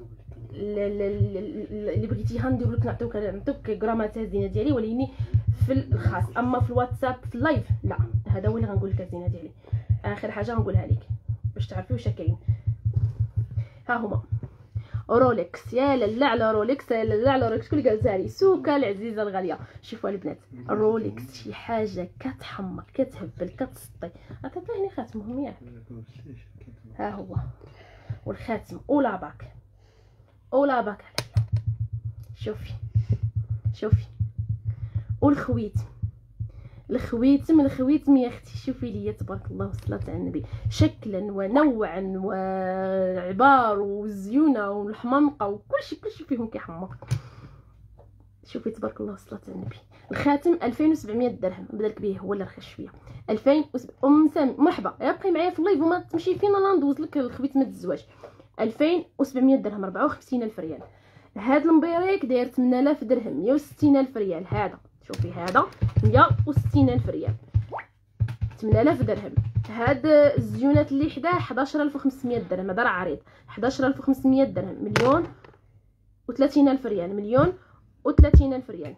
اللي بغيتيها ندير لك، نعطيوك نعطيوك غرامات الزينه ديالي، ولكن في الخاص. اما في الواتساب في اللايف لا. هذا هو اللي غنقول لك الزينه ديالي، اخر حاجه غنقولها لك باش تعرفي واش كاين. ها هما رولكس. يا لالا على رولكس، يا لالا على رولكس. كل قالتها لي سوكا العزيزه الغاليه. شوفوا البنات رولكس شي حاجه كتحمق كتهبل كتسطي. عطيتيني خاتمهم ياك. ها هو والخاتم اولا باك اولا باك. شوفي شوفي والخويتم الخويتم الخويتم يا اختي. شوفي ليا تبارك الله والصلاه على النبي، شكلا ونوعا وعبار وزيونه والحمامقه وكلشي كلشي فيهم كيحمق. شوفي تبارك الله والصلاه على النبي. الخاتم ألفين وسبعمية درهم، بدلك به هو اللي رخيص شويه. ألفين ام سامي مرحبا، ابقي معايا في اللايف وما تمشي فين انا ندوز لك الخويتم الزواج. ألفين وسبعمية درهم، أربعة وخمسين ألف ريال. هاد المبيريك داير ثمانية آلاف درهم، مية وستين ألف ريال. هذا شوفي هذا مية وستين ألف ريال، ثمانية آلاف درهم. هاد الزيونات اللي حداه حداش ألف وخمسمية درهم، هذا راه عريض. حداش ألف وخمسمية درهم، مليون وثلاثين ألف ريال، مليون وثلاثين ألف ريال.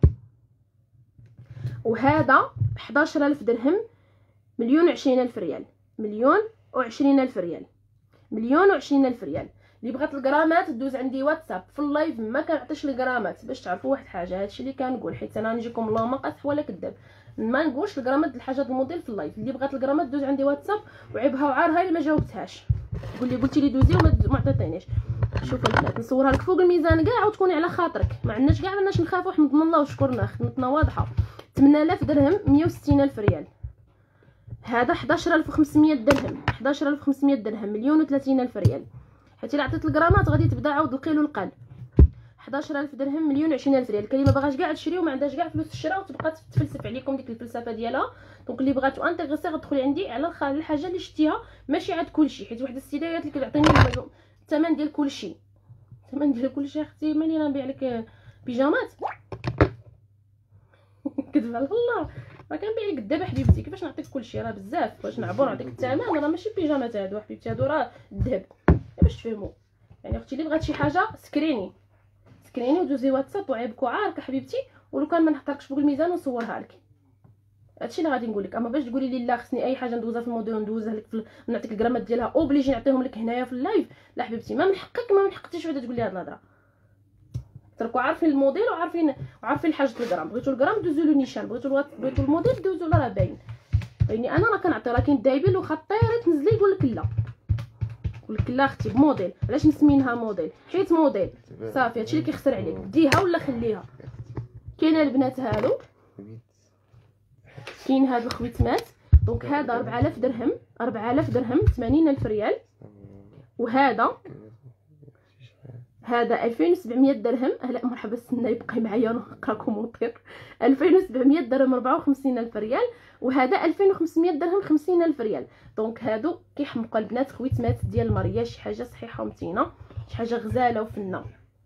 وهذا حداش ألف درهم، مليون وعشرين ألف ريال، مليون وعشرين ألف ريال، مليون وعشرين ألف ريال. اللي بغات الجرامات دوز عندي واتساب في اللايف، ما كنعطيش الجرامات باش تعرفوا واحد الحاجه. هادشي اللي كنقول حيت انا نجيكم اللهم قاصح ولا كذاب، ما نقولش الجرامات الحاجات الموديل في اللايف. اللي بغات الجرامات دوز عندي واتساب وعيبها وعارها اللي ما جاوبتهاش. قول لي قلتي لي دوزي وما ما عطيتينيش. شوف البنات نصورها لك فوق الميزان كاع وتكوني على خاطرك، ما عندناش كاع ماناش نخافوا، حمدنا الله وشكرنا، خدمتنا واضحه. ثمانية آلاف درهم، مية وستين ألف ريال. هذا حداش ألف وخمسمية درهم، حداش ألف وخمسمية درهم، مليون وثلاثين ألف ريال. حيت الا عطيت الجرامات غادي تبدا عاود القيل والقال. حداش ألف درهم، مليون وعشرين ألف ريال. كاين اللي ما باغاش كاع تشري وما عندهاش كاع فلوس الشراء وتبقى تفلسف عليكم ديك الفلسفه ديالها. دونك اللي بغاتو انتيغيسي غتدخلي عندي على الحاجه اللي شتيها، ماشي عاد كلشي. حيت واحد السيده قالت لك تعطيني الثمن ديال كلشي، الثمن ديال كلشي. اختي مالي انا نبيع لك بيجامات كذب على الله، راه كنبيع لك الذهب حبيبتي. كيفاش نعطيك كلشي؟ راه بزاف باش نعبر نعطيك الثمن، راه ماشي بيجامات هادو حبيبتي، هادو راه الذهب باش تفهموا. يعني اختي اللي بغات شي حاجه سكريني سكريني ودوزي واتساب وعيبك وعارك حبيبتي، ولو كان ما نحطلكش فوق الميزان ونصورها لك. هادشي اللي غادي نقول لك. اما باش تقولي لي لا خصني اي حاجه ندوزها في الموديل وندوزها لك في نعطيك الجرامات ديالها اوبليجي نعطيهم لك هنايا في اللايف، لا حبيبتي ما من حقك ما من حق حتى شي وحده تقول لي هاد الهضره. تركوا عارفين الموديل وعارفين وعارفين حاجه الجرام. بغيتو الجرام دوزوا له نيشان، بغيتو الوات بغيتو الموديل دوزوا له، راه باين. يعني انا راه كنعطي، راه كاين دايبين لو خطيره تنزلي يقول لك لا، يقول لك لا اختي بموديل. علاش نسمينها موديل؟ حيت موديل صافي هادشي اللي كيخسر عليك، ديها ولا خليها. كاينه البنات هادو، كاين هاد الخويتمات. دونك هذا أربعة آلاف درهم، أربعة آلاف درهم، ثمانين ألف ريال. وهذا هذا ألفين وسبعمية درهم. هلا مرحبا استنى يبقى معايا نقرا كومونتير. ألفين وسبعمية درهم، أربعة وخمسين ألف ريال. وهذا ألفين وخمسمية درهم، خمسين ألف ريال. دونك هادو كيحمقوا البنات خويتمات ديال المارياج، شي حاجه صحيحه ومتينه، شي حاجه غزاله وفنه.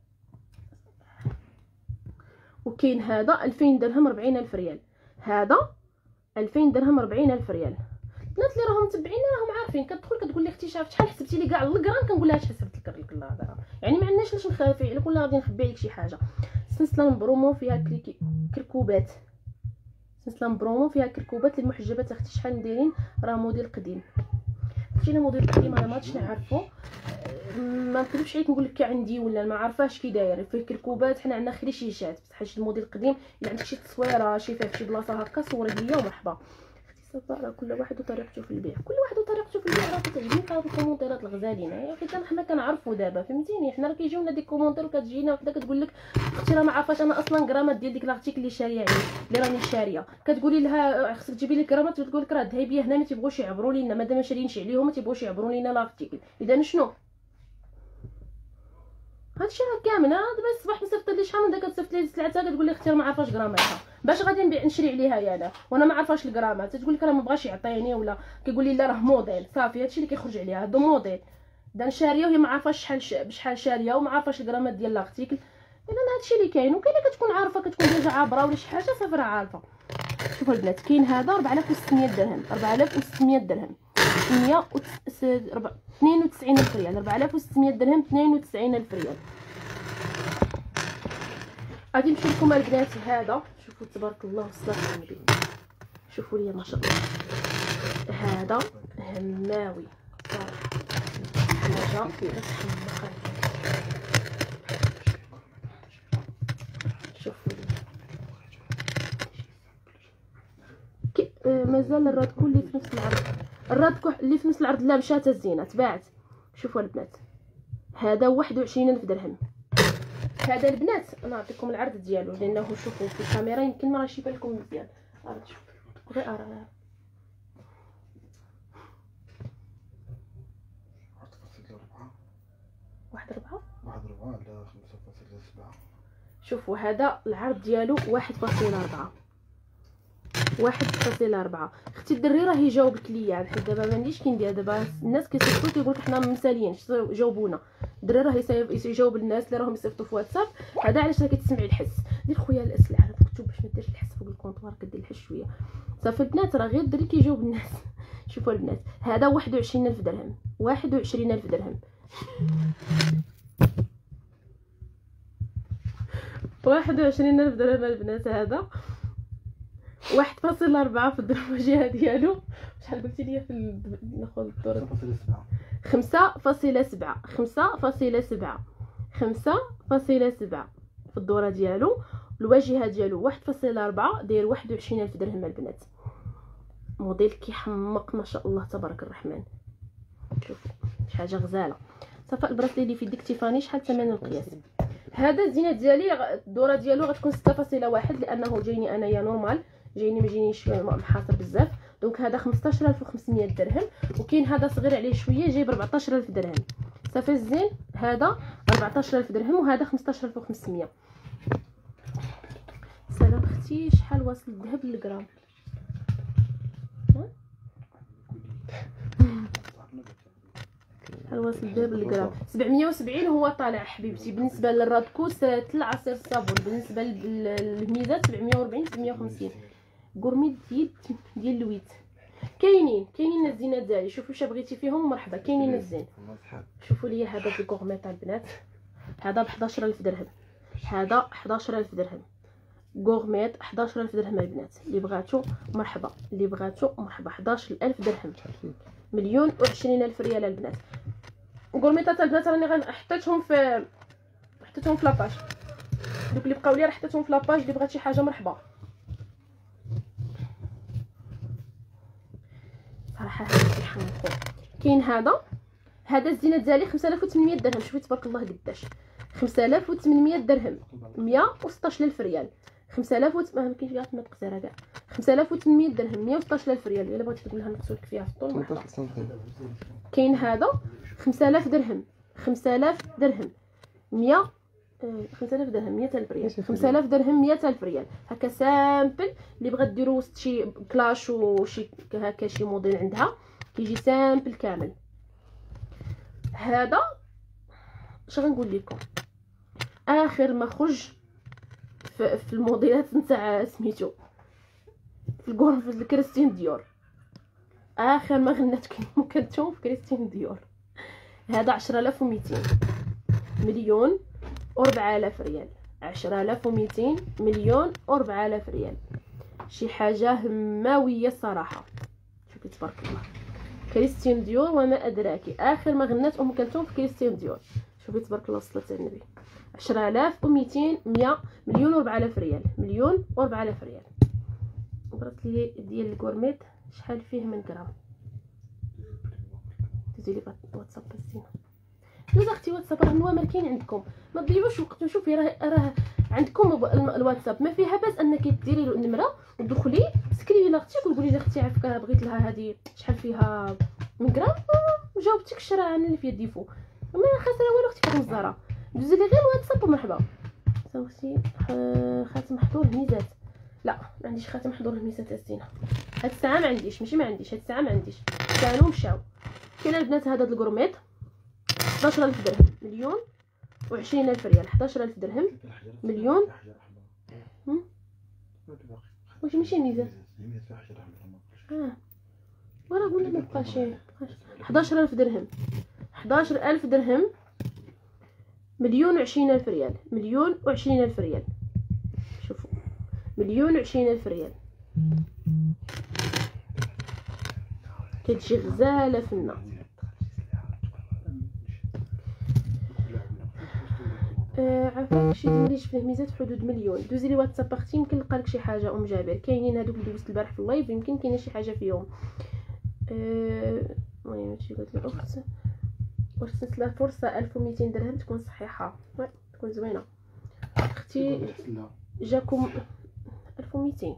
وكاين هذا ألفين درهم، أربعين ألف ريال. هذا ألفين درهم، أربعين ألف ريال. البنات اللي راهم متبعين راهم عارفين. كتدخل كتقول لي اختي شافت شحال حسبتي لي كاع الكران، كنقول لها اش حسبت لك الكران هذا. يعني ما عندناش علاش نخافي عليك ولا غادي نخبي عليك شي حاجه. سلسله من برومو فيها كليكي كركوبات، سلسله من برومو فيها كركوبات للمحجبات. اختي شحال نديرين؟ راه موديل قديم. جينا موديل قديم انا ما عادش نعرفو. ما نكذبش عليك نقول لك عندي ولا ما عارفاش كي داير في الكركوبات. حنا عندنا خير شي شات بصح حاجه الموديل القديم الا عندك شي تصويره شي فيه شي بلاصه هكا صوري ليا ومرحبا. اختي صفاء راه كل واحد وطريقته في البيع، كل واحد وطريقته في البيع. راه كتعجبني هاد الكومونتيرات الغزالين يا اخي. حنا كنعرفوا دابا فهمتيني، حنا راه كيجيونا ديك كومونتير وكتجينا وحده كتقول لك اختي راه ما عارفاش انا اصلا كرامات ديال ديك لارتيكل اللي شاريه عليه اللي راني شاريه. كتقولي لها خصك تجيبي لي كرامات وتقول لك راه ذهبيه هنا ما تيبغوش يعبروا لينا مادام ما شاريينش عليهم ما تيبغوش يعبروا لينا لارتيكل. اذا شنو هادشي راه كامل. انا دابا الصباح نصيفط لي شحال من داك كتصيفط لي سلعتها كتقول لي اختي ما عارفاش غراماتها، باش غادي نبيع نشري عليها يا انا وانا ما عارفاش الغرامات. تقول لك راه ما بغاش يعطيني ولا كيقول لي لا راه موديل صافي هادشي اللي كيخرج عليها هادو موديل. دا شاريه وهي ما عارفاش شحال بشحال شاريه وما عارفاش الغرامات ديال لارتيكل. اذا هادشي اللي كاين. وكاين اللي كتكون عارفه كتكون ديجا عابره ولا شي حاجه صافي راه عارفه. شوفوا البنات كاين هذا أربعة آلاف وستمية درهم، أربعة آلاف وستمية درهم، مية واثنين وتسعين ألف ريال، أربعة آلاف وستمية درهم، اثنين وتسعين ألف ريال. غادي نمشي لكم البنات هذا. شوفوا تبارك الله والصلاه على النبي. شوفوا لي ما شاء الله هذا هماوي صراحه حاجه كتحمق. شوفوا لي كي آه مازال الرادكو اللي في نفس العرض، الرادكو اللي في نفس العرض لا مشات الزينه تباعت. شوفوا البنات هذا واحد وعشرين ألف درهم. هذا البنات انا نعطيكم العرض ديالو لانه شوفوا في الكاميرا يمكن ما راهش يبان لكم مزيان. راه شوف غير راه واحد ربعة واحد ربعة على خمسة فاصلة سبعة. شوفوا هذا العرض ديالو واحد فاصلة أربعة، واحد فاصلة أربعة. اختي الدري راهي جاوبت ليا حيت دابا ما عنديش كندير. دابا الناس كيصيفطوا كيقول لك حنا مساليينش جاوبونا. الدري راه يجاوب الناس اللي راهم يصيفطوا في واتساب. هذا علاش راه كتسمعي الحس دير خويا الاسلحه راه مكتوب باش ما ديرش الحس فوق الكونطوار كدير الحس شويه صافي. البنات راه غير الدري كيجاوب الناس. شوفوا البنات هذا واحد وعشرين ألف درهم، واحد وعشرين ألف درهم، واحد وعشرين ألف درهم البنات. هذا واحد فاصلة أربعة في الدرجه ديالو. شحال قلتي لي في ال... ناخذ الدور خمسة فاصلة سبعة، خمسة فاصلة سبعة، خمسة فاصلة سبعة في الدوره ديالو. الواجهه ديالو واحد فاصلة أربعة داير واحد وعشرين ألف درهم البنات. موديل كيحمق ما شاء الله تبارك الرحمن. شوفوا شي حاجه غزاله. صافي البراسلي اللي في يدك تيفاني شحال ثمن القياس؟ هذا الزينه ديالي الدوره ديالو غتكون ستة فاصلة واحد لانه جايني انايا نورمال، جايني ما جاينيش محاصر بزاف. دونك هذا خمسطاش ألف وخمسمية درهم. وكاين هذا صغير عليه شويه جايب أربعطاش ألف درهم. صافي الزين هذا أربعطاش ألف درهم وهذا خمسطاش ألف وخمسمية. سلام اختي شحال واصل الذهب للغرام؟ شحال واصل الذهب للغرام؟ سبعمية وسبعين هو طالع حبيبتي. بالنسبه للرادكوس تل عصير الصابون. بالنسبه للميزات سبعمية وأربعين سبعمية وخمسين. غورميت ديال ديال لويت. كاينين كاينين الزينات ديالي. شوفوا واش بغيتي فيهم مرحبا كاينين الزين. شوفوا لي هذا الغورميت البنات هذا ب حداش ألف درهم، هذا حداش ألف درهم. غورميت حداش ألف درهم البنات. اللي بغاتو مرحبا، اللي بغاتو مرحبا. حداش ألف درهم، مليون وعشرين ألف ريال البنات. غورميطات البنات راني غنحطيتهم في حطيتهم في لاباج. دوك اللي بقاو لي راه حطيتهم في لاباج. اللي بغات شي حاجه مرحبا. صراحه هذا كيحمقوا. كاين هذا هذا الزينه ديالي خمسة آلاف وثمانمية درهم. شوفي تبارك الله قداش خمسة آلاف وثمانمية درهم، مية وستطاش ألف ريال. خمسة آلاف وت... ما كاينش كاع ما تقصيره كاع. خمسة آلاف وثمانمية درهم، مية وستطاش ألف ريال. الا بغيتي تقول لها نقصوا لك فيها في الطول مرحبا. كاين هذا خمسة آلاف درهم، خمسة آلاف درهم، مية خمسة آلاف درهم، مية ألف ريال. خمسة آلاف درهم، مية ألف ريال. هكا سامبل. اللي بغات ديروا وسط شي كلاش وشي هكا شي موديل عندها كيجي سامبل كامل. هذا اش غنقول لكم اخر ما خرج في, في الموديلات نتاع سميتو في الكور في الكريستين ديور. اخر ما غنات كنتم في كريستين ديور. هذا عشرة آلاف ومئتين، مليون وربعة آلاف ريال. عشرة آلاف ومئتين، مليون وربعة آلاف ريال. شي حاجه هماويه الصراحه. شوفي تبارك الله كريستيان ديور وما ادراك، اخر ما غنات ام كلثوم في كريستيان ديور. شوفي تبارك الله صلاه على النبي. عشرة آلاف ومئتين مية مليون وربعة آلاف ريال، مليون وربعة آلاف ريال. البراسلي ديال الكورميت شحال فيه من غرام؟ دوزي لي واتساب الزينه، دوز اختي واتساب راه النوامر كاين عندكم، ما تضيعوش وقت. شوفي راه راه عندكم الواتساب ما فيها باس انك ديري له النمره ودخلي سكريني لاختك وقولي لها اختي عافاك راه بغيت لها هذه شحال فيها من غرام، جاوبتك راه انا اللي في يدي فوق، ما خاسره والو اختي مزاره. دوزي لي غير الواتساب ومرحبا. اختي خاتم محظور ميزات، لا ما عنديش خاتم محظور ميزات الزينه هاد الساعه، ما عنديش ماشي ما عنديش هاد الساعه ما عنديش، كانوا مشاو. كاين البنات هذا الكروميت حداش ألف درهم، مليون وعشرين ألف ريال، حداش ألف درهم مليون. واش ماشي ميزات؟ اه وراه ولا ما بقاش حداش ألف درهم، حداش ألف درهم مليون وعشرين ألف ريال، مليون وعشرين ألف ريال. شوفوا مليون وعشرين ألف ريال، كتجي غزاله فينا. آه عافاك شي دمريش فيه ميزات في حدود مليون. دوزي لي واتساب اختي يمكن نلقى لك شي حاجه. ام جابر كاينين هذوك اللي دوزت البارح في اللايف، يمكن كاينه شي حاجه فيهم. المهم آه هادشي قالت لي الاخت، ورثت لها فرصه ألف ومئتين درهم تكون صحيحه، تكون زوينه اختي. جاكم ألف ومئتين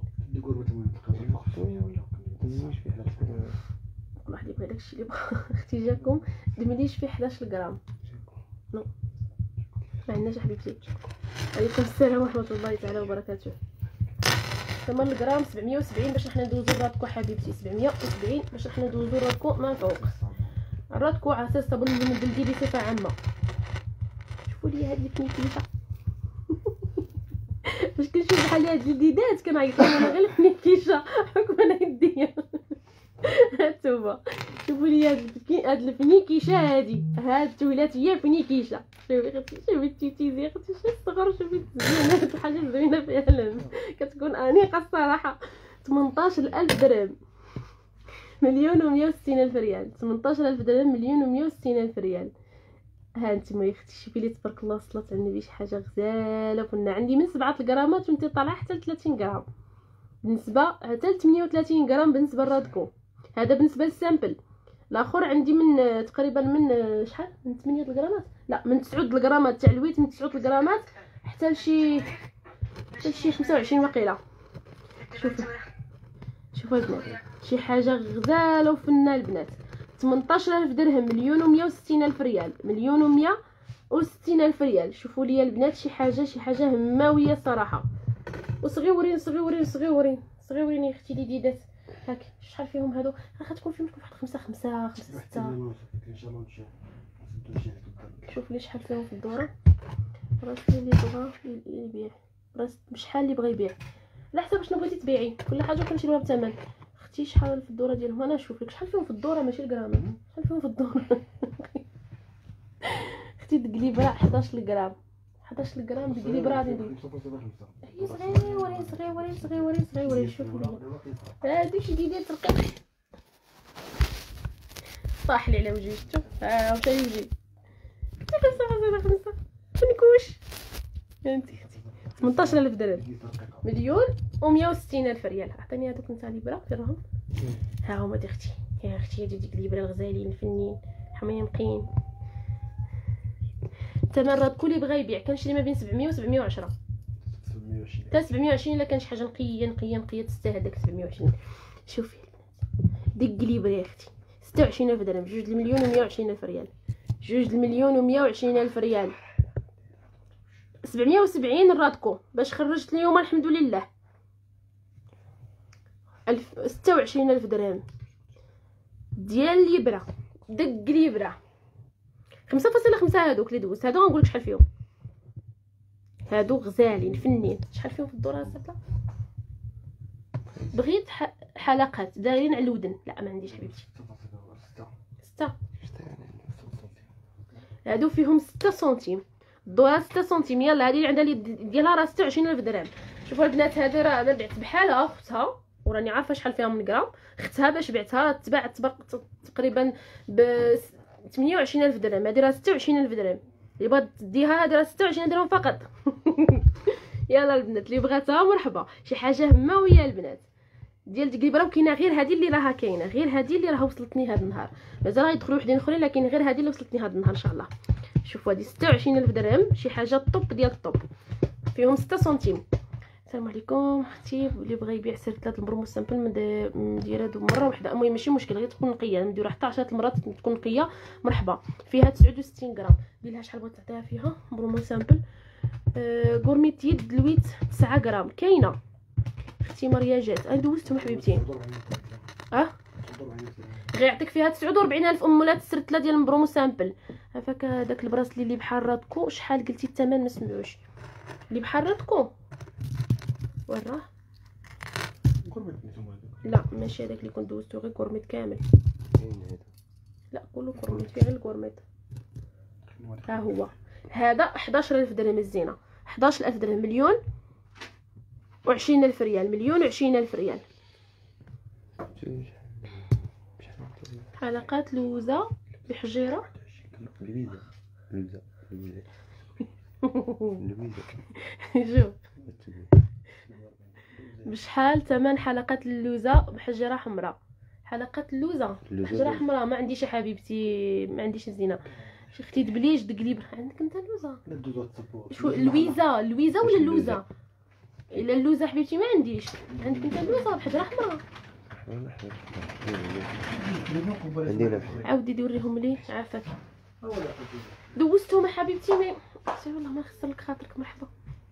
واحد يبغي داكشي اللي بغا. اختي جاكم دمليش فيه حداش غرام. نو ما عندناش حبيبتي. عليكم السلام ورحمه الله تعالى وبركاته. ثمن الغرام سبعمية وسبعين باش حنا ندوزو الراتكو حبيبتي، سبعمية وسبعين باش حنا ندوزو الراتكو من فوق. الراتكو على اساس طابون البلدي بصفه عامه. شوفوا لي هاد الفنيكيشه باش كنشوف بحال هاد الجديدات كنعيط انا غير الفنيكيشه حكم انا يديا. هانتوما شوفوا لي هاد هاد الفنيكيشه هادي، هاد التولات هي فنيكيشه. شوفي اختي، شوفي التيتيزي اختي، شوفي الصغر، شوفي الزينه، هاد الحاجه زوينه فعلا كتكون انيقه الصراحه. ثمنطاش ألف درهم، مليون ومية وستين ألف ريال، ثمنطاش ألف درهم، مليون ومية وستين ألف ريال. ها انتما يا اختي شوفي لي تبارك الله صلاه على النبي شي حاجه غزاله. كنا عندي من سبعة غرامات وانت طالعه حتى ل ثلاثين غرام، بالنسبه حتى ل ثمانية وثلاثين غرام بالنسبه للرادكو. هذا بالنسبه للسامبل. الاخر عندي من تقريبا من شحال، من ثمانية غرامات، لا من تسعة غرامات تاع الويت، من تسعة غرامات حتى لشي حتى لشي خمسة وعشرين وقيله. شوفوا شوفوا البنات شي حاجه غزاله وفنه البنات. ثمنطاش ألف درهم، مليون ومية وستين ألف ريال، مليون ومية وستين ألف ريال. شوفوا لي البنات شي حاجه شي حاجه هماويه صراحه. وصغيورين صغيورين صغيورين صغيورين يا اختي لي ديدات هاك. شحال فيهم هادو؟ راه غتكون فيهم واحد خمسة خمسة خمسة ستة. شوف لي شحال فيهم في الدوره. راسي اللي بغا يبيع، راس بشحال اللي بغا يبيع على حسب شنو بغيتي تبيعي. كل حاجه كنشريوها بثمن. اختي شحال في الدوره ديالهم؟ انا نشوف لك شحال فيهم في الدوره ماشي الغرامات، شحال فيهم في الدوره. اختي دقليبره حداش غرام، حداش غرام دقليبره غادي ندير. هي صغيورين صغيورين صغيورين صغيورين. شوفوا لي هادي شي ديال الرقيق طاح لي على وجهي. شوف ها واش هي وجهي خمسة خمسة خمسة فنكوش. انت اختي ثمنطاش ألف درهم، مليون ومية وستين ألف ريال. عطيني هذوك نتاع ليبرا فيهم. ها هما دي اختي، يا اختي هادي ديك ليبرا الغزالين الفنين حمايه نقيين. الثمن راه كل بغا يبيع كنشري ما بين سبعمية و سبعمية وعشرة حتى سبعمية وعشرين. الا كان شي حاجه نقيه نقيه نقيه تستاهل داك سبعمية وعشرين. شوفي ديك ليبرا يا اختي ستة وعشرين ألف درهم، جوج المليون ومية وعشرين ألف ريال، جوج المليون ومية وعشرين ألف ريال. سبعمية وسبعين الراتكو باش خرجت اليوم الحمد لله. ألف ستة وعشرين ألف درهم ديال ليبرا، دق ليبرا خمسة فاصلة خمسة. هادوك اللي دوزت هادو غنقولك شحال فيهم. هادو غزالين فنين. شحال فيهم في الدوره صافا؟ بغيت حلقات دايرين على الودن. لا ما عنديش حبيبتي. ستة هادو فيهم ستة سنتيم، الدوره ستة سنتيم. يلا هادي اللي عندها ديالها راه ستة وعشرين ألف درهم. شوفوا البنات هادي راه انا بعت بحالها اختها وراني عارفه شحال فيها من غرام. اختها باش بعتها تباعت تقريبا ب ثمانية وعشرين ألف درهم، هادي راه ستة وعشرين ألف درهم. اللي بغات تديها هادي راه ستة وعشرين درهم فقط. يلا البنات اللي بغاتها مرحبا، شي حاجه هماويه البنات ديال تقريبا راه كاينه غير هذه اللي راها كاينه، غير هذه اللي راها وصلتني هذا النهار، مازال غيدخلوا وحدين اخرين لكن غير هذه اللي وصلتني هذا النهار ان شاء الله. شوفوا هذه ستة وعشرين ألف درهم، شي حاجه طوب ديال الطوب، فيهم ستة سنتيم. السلام عليكم اختي، اللي بغى يبيع سيركلات البرومو سامبل ندير هادو مره واحده. المهم ماشي مشكل، غير تكون نقيه، نديرو حتى عشرة المرات تكون نقيه مرحبا. فيها تسعة وستين غرام، دير لها شحال بغات تعطيها فيها برومو سامبل. آه غورميت يد لويت تسعة غرام كاينه اختي مرياجات. انا دوزتهم حبيبتي. اه غيعطيك فيها تسعة وأربعين ألف ام ولات السرتله ديال البرومو سامبل. عافاك داك البراسلي اللي بحال رادكو شحال قلتي الثمن؟ ما سمعوش. اللي بحال رادكو وراه لا ماشي هذاك اللي كنت دوزتو، غير كورميت كامل. لا كله كورميت، فيه غير الكورميت. ها هو هذا حداش ألف درهم الزينه، حداش ألف درهم، مليون وعشرين ألف ريال، مليون وعشرين ألف ريال. حلقات لوزه بحجيره. لويزا لويزا لويزا شوف بشحال ثمن حلقات اللوزه بحجيره حمراء. حلقات اللوزه بحجيره حمراء ما عنديش حبيبتي، ما عنديش الزينه. شي اختي دبليج دقليب عندك انت اللوزه. شو لويزا لويزا ولا اللوزه؟ الا اللوزه حبيبتي ما عنديش، عندك انت اللوزه بحجيره حمراء. عاودي دوريهم لي عافاك. دوزتهم حبيبتي مي سي والله ما خسر لك خاطرك مرحبا.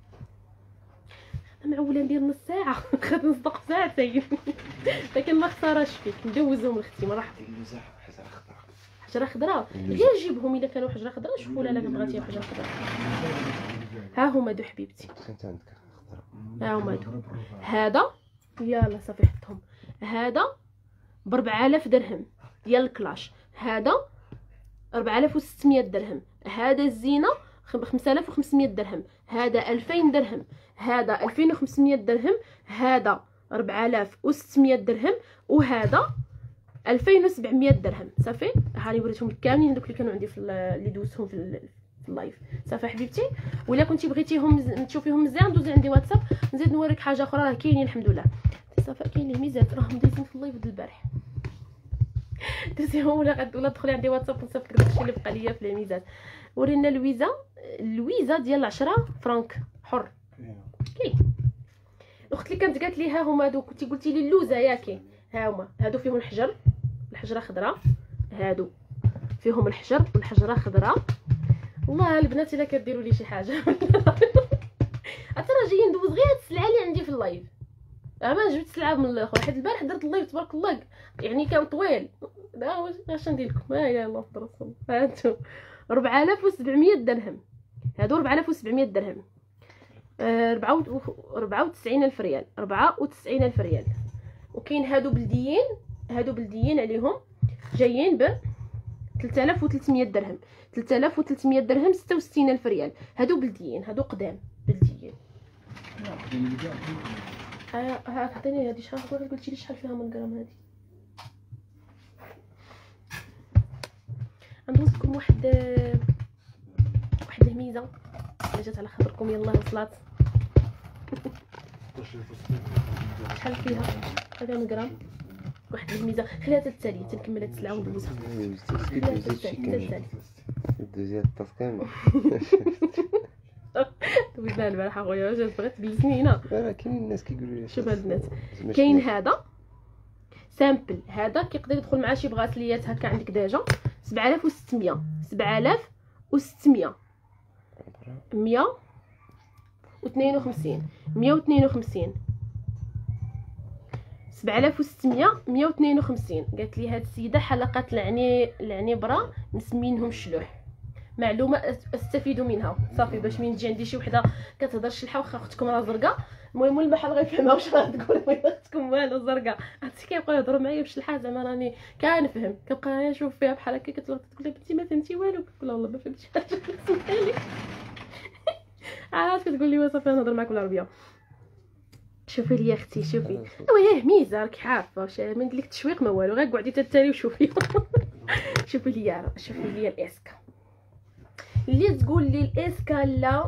انا معوله ندير نص ساعه خد نصدق ساعتين لكن ما خسارش فيك ندوزهم لاختي مرحبا. حجره خضراء حجره خضراء غير جيبهم الا كانوا حجره خضراء. شوفوا لا لا بغاتي حجره خضراء. ها هما دو حبيبتي، كانت عندك خضراء. ها هما دو. هذا يلا صافي حطهم. هذا ب أربعة آلاف درهم ديال الكلاش، هذا أربعة آلاف وستمية درهم، هذا الزينه خمسة آلاف وخمسمية درهم، هذا ألفين درهم، هذا ألفين وخمسمية درهم، هذا أربعة آلاف وستمية درهم، وهذا ألفين وسبعمية درهم. صافي هاني وريتهم لك كاملين هذوك اللي كانوا عندي في اللي دوزتهم في في اللايف. صافي حبيبتي، ولا كنتي بغيتيهم مز... تشوفيهم مزيان دوزي عندي واتساب نزيد نوريك حاجه اخرى راه كاينين الحمد لله. صافي كاين لي ميزات راهم دايزين في اللايف د البارح دوزيهم ولا غد ولا دخلي عندي واتساب نصيفط لك داكشي اللي بقى ليا في الميزات. ورينا لويزا، لويزا ديال عشرة فرانك حر كاين. الاخت اللي كانت قالت لي ها هما هادو كنتي قلتي لي اللوزه ياكي، ها هما هادو فيهم الحجر، الحجره خضراء، هادو فيهم الحجر والحجره خضراء. والله البنات الا كديروا لي شي حاجه ترى جايين ندوز غير هاد السلعه اللي عندي في اللايف. ما جبت سلعه من الاخر، حيت البارح درت اللايف تبارك الله يعني كان طويل. لا واش اش ندير لكم؟ ها يا الله في راسهم هانتو أربعة آلاف وسبعمية درهم، هادو أربعة آلاف وسبعمية درهم، أربعة وتسعين ألف ريال، أربعة وتسعين ألف ريال. وكاين هادو بلديين، هادو بلديين عليهم جايين ب ثلاثة آلاف وثلاثمية درهم، ثلاثة آلاف وثلاثمية درهم، ستة وستين ألف ريال. هادو بلديين، هادو قدام بلديين. ها ها عطيني هادي شحال قلتي لي شحال فيها من غرام؟ هادي ندوز لكم واحد واحد الهميزه جات على خاطركم. يلاه وصلات شحال فيها هذا من غرام؟ واحد الهميزه خليها تتسالي تنكمل هاد السلعه وندوزها. خليها تتسالي دوزي الطاس كامل دوزنا البارح اخويا واش بغيت تجلسني هنا؟ راه كاينين الناس كيقولوا لي شوف هاد البنات كاين هذا سامبل، هذا كيقدر يدخل مع شي بغاسليات هكا عندك ديجا سبعة آلاف وستمية، سبعة آلاف وستمية، مية واثنين وخمسين، مية واثنين وخمسين، سبعة آلاف وستمية، مية واثنين وخمسين. قالت لي هاد السيده حلقات العني العنبره مسمينهم شلوح، معلومه استفيدوا منها. صافي باش من تجي عندي شي وحده كتهضر شلحه واخا اختكم راه زرقاء، المهم المحل غيفهمها واش غتقول ما اختكم والو زرقاء. عرفتي كيبقاو يهضروا معايا بشلحه زعما راني كنفهم، كنبقى نشوف فيها بحال هكا كتقول لي بنتي ما فهمتي والو، كنقول والله ما فهمتش حاجه سمحيلي عاد كتقول لي صافي نهضر معاك بالعربيه. شوفي لي اختي شوفي واه ميزه راكي عارفه واش ما ندير لك التشويق ما والو، غير قعدي تتالي وشوفي. شوفي لي شوفي لي الاسكا اللي تقول لي الاسكا لا.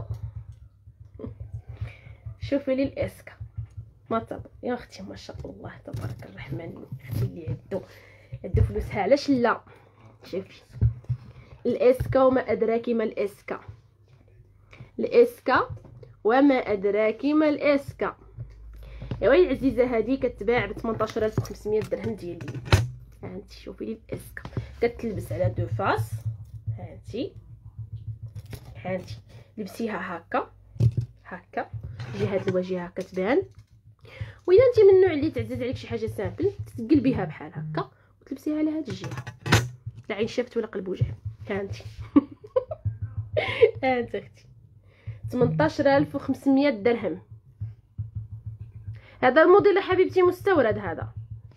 شوفي لي الاسكا ما طب يا اختي ما شاء الله تبارك الرحمن. اختي اللي عندو عندو فلوسها علاش لا. شوفي الاسكا وما ادراكي ما الاسكا، الاسكا وما ادراكي ما الاسكا. ايوا العزيزه هذه كتباع ب ثمنطاش ألف وخمسمية درهم ديالي. ها انت شوفي لي الاسكا كتلبس على دو فاس. ها انت ها انت لبسيها هكا هكا تجي هاد الواجهه هكا تبان. وإلا انت من النوع اللي تعزز عليك شي حاجه سامبل تقلبيها بحال هكا وتلبسيها على هاد الجهه لا عين شافت ولا قلب وجه. ها انت ها انت اختي ثمنطاش ألف وخمسمية درهم. هذا الموديل حبيبتي مستورد، هذا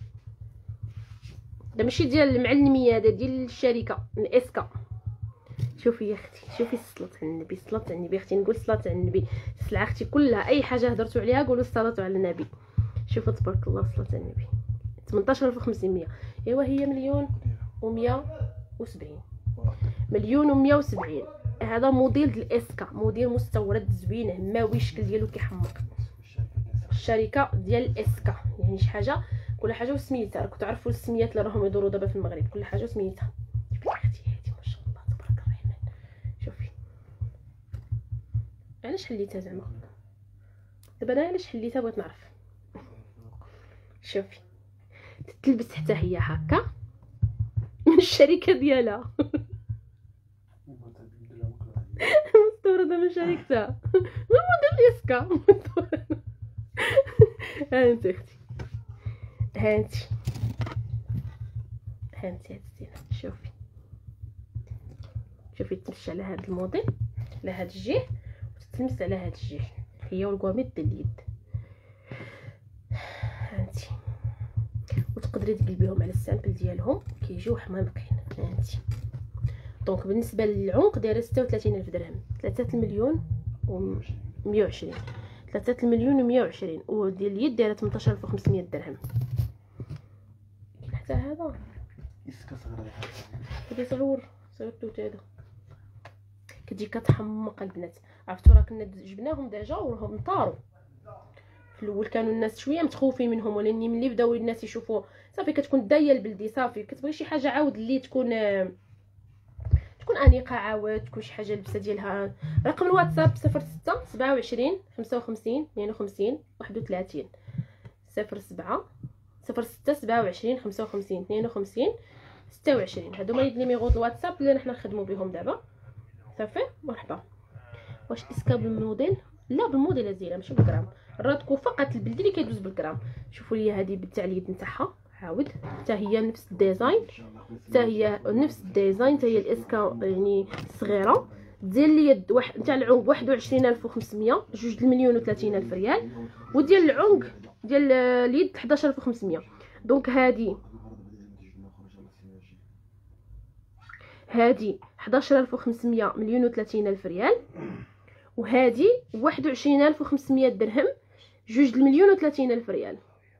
ده ماشي ديال المعلميه، هذا ديال الشركه الاسكا. شوفي يا اختي شوفي الصلاه على النبي، الصلاه على النبي اختي، نقول الصلاه على النبي. السلعه اختي كلها اي حاجه هضرتوا عليها قولوا الصلاه على النبي. شوفوا تبارك الله الصلاه على النبي. ثمنطاش ألف وخمسمية ايوا هي مليون ومية وسبعين، مليون ومية وسبعين. هذا موديل ديال الاسكا، موديل مستورد زوين هماوي، الشكل ديالو كيحمق. الشركه ديال الاسكا يعني شي حاجه كل حاجه وسميتها، راكم تعرفوا السميات اللي راهم يدوروا دابا في المغرب، كل حاجه وسميتها. شوفي اختي هذه ما شاء الله تبارك الرحمن. شوفي علاش حليتها زعما دابا انا علاش حليتها بغيت نعرف. شوفي تتلبس حتى هي هكا من الشركه ديالها. مستورده من شركتها من موديل اسكا. ها انت اختي ها انت ها انت هاد شوفي شوفي تمشي على هاد الموديل على هاد الجهه وتتلمس على هاد الجهه، هي والكواميط ديال اليد. ها انت وتقدري تقلبيهم على السامبل ديالهم كيجيو حمامقين. ها انت دونك بالنسبه للعنق دايره ستة وثلاثين ألف درهم، ثلاثة المليون و مية وعشرين، ثلاثة المليون و مية وعشرين. وديال اليد دايره ثمنطاش ألف وخمسمية درهم. حتى هذا اسكا صغير هذا صغور صغير توت، هذا كتجي كتحمق البنات. عرفتوا راه كنا جبناهم ديجا وراهم طاروا في الاول، كانوا الناس شويه متخوفين منهم، ولكن ملي بداو الناس يشوفوا صافي كتكون دايه البلدي، صافي كتبغي شي حاجه عاود اللي تكون تكون انيقه، عاود تكون شي حاجه لبسه ديالها. رقم الواتساب صفر ستة سبعة وعشرين خمسة وخمسين اثنين وخمسين واحد وثلاثين، صفر سبعة صفر ستة سبعة وعشرين خمسة وخمسين اثنين وخمسين ستة وعشرين. هادو هما ليميغو الواتساب اللي حنا نخدموا بهم دابا. صافي مرحبا. واش اسكا بالموديل؟ لا بالموديل ازيله ماشي بالغرام، الرادكو فقط البلدي اللي كيدوز بالغرام. شوفوا لي هذه بالتعليد نتاعها عاود حتى هي نفس الديزاين، حتى هي نفس الديزاين، حتى هي الاسكا يعني صغيره. ديال اليد واحد نتاع العنق واحد وعشرين ألف وخمسمية، جوج المليون وثلاثين ألف ريال. وديال العنق ديال اليد حداش ألف وخمسمية. دونك هذه هذه حداش ألف وخمسمية مليون وثلاثين ألف ريال، وهذه واحد وعشرين ألف وخمسمية درهم، جوج المليون وثلاثين ألف ريال.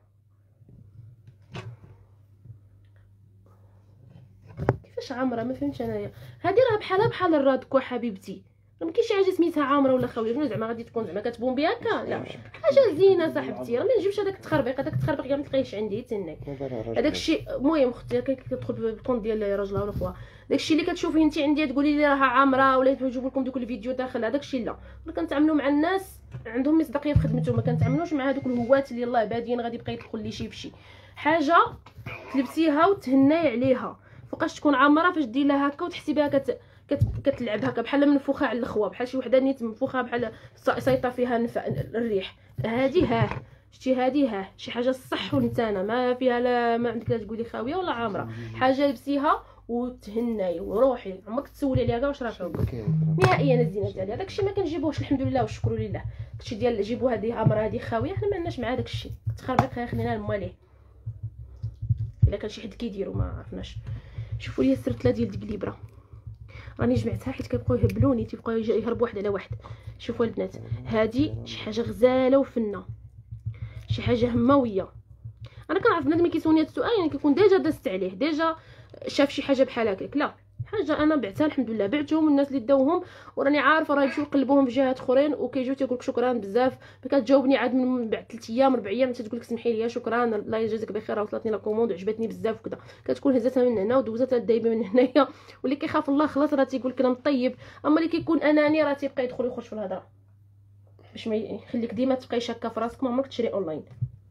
كيفاش عامره ما فهمتش انايا. هذه راه بحالها بحال الرادكو حبيبتي، ما كاينش شي حاجه سميتها عامره ولا خاويه. شنو زعما غادي تكون زعما كتبومبي هكا؟ لا حاجه زينه صاحبتي، راه ما نجيبش هذاك التخربيق، هذاك التخربيق كاع ما تلقايهش عندي تنك. هذاك الشيء المهم اختي كتدخل بالكونط ديال راجلها ولا خوها، داك الشيء اللي كتشوفيه انت عندي تقولي لي راها عامره ولا نجيب لكم دوك الفيديو داخل هذاك الشيء لا. ملي كنتعاملوا مع الناس عندهم مصداقيه في خدمتهم، ما كنتعاملوش مع هذوك الهوات اللي الله بادين غادي يبقى يدخل لي شي فشي حاجه تلبسيها وتهناي عليها. فوقاش تكون عامره فاش دير لها هكا وتحسي بها كت... كت... كتلعب هكا بحال منفوخه على الخوا، بحال شي وحده نيت منفوخه بحال سايطه فيها نف... الريح. هذه ها شتي هذه ها شي حاجه الصح ونتانا ما فيها لا ما عندك لا تقولي خاويه ولا عامره، حاجه لبسيها وتهناي وروحي عمرك تسولي عليها كاع واش راه عندك نهائيا. الزينه ديالها داكشي ما كنجيبوهش الحمد لله والشكر لله. داكشي ديال جيبوا هذه عامره هذه خاويه حنا ما عندناش مع داكشي. تخربيق خلينا لمواليه الا كان شي حد كيديرو ما عرفناش. شوفوا لي السرتله ديال ديك الليبره راني جمعتها حيت كيبقاو يهبلوني تيبقاو يهربوا واحد على واحد. شوفوا البنات هذه شي حاجه غزاله وفنه، شي حاجه همويه. انا كنعرف بنادم ملي كيسولني هذا السؤال يعني كيكون ديجا دازت عليه، ديجا شاف شي حاجه بحال هكاك. لا، حاجه انا بعتها الحمد لله، بعتهم والناس اللي داوهم وراني عارفه راه يمشيو يقلبوهم في جهات اخرين وكيجيو تيقولك شكرا بزاف. كتجاوبني عاد من بعد ثلاث ايام اربع ايام تتقولك سمحي لي شكرا الله يجازيك بخير وصلتني لا كوموند وعجبتني بزاف وكذا، كتكون هزتها من هنا ودوزتها الدايبه من هنايا. واللي كيخاف الله خلاص راه تيقول كلام طيب، اما اللي كيكون اناني راه تيبقى يدخل يخرج في الهضره باش ما يخليك ديما تبقاي شاكه في راسك ما عمرك تشري اونلاين.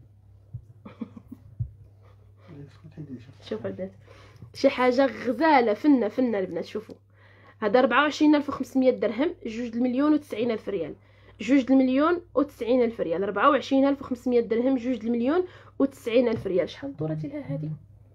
شوف البنات شي حاجه غزاله فنه فنه البنات. شوفوا هذا أربعة وعشرين ألف وخمسمية درهم، جوج المليون وتسعين ألف ريال، جوج المليون وتسعين ألف ريال، أربعة وعشرين ألف وخمسمية درهم، جوج المليون وتسعين ألف ريال. شحال الدوره ديالها هذه؟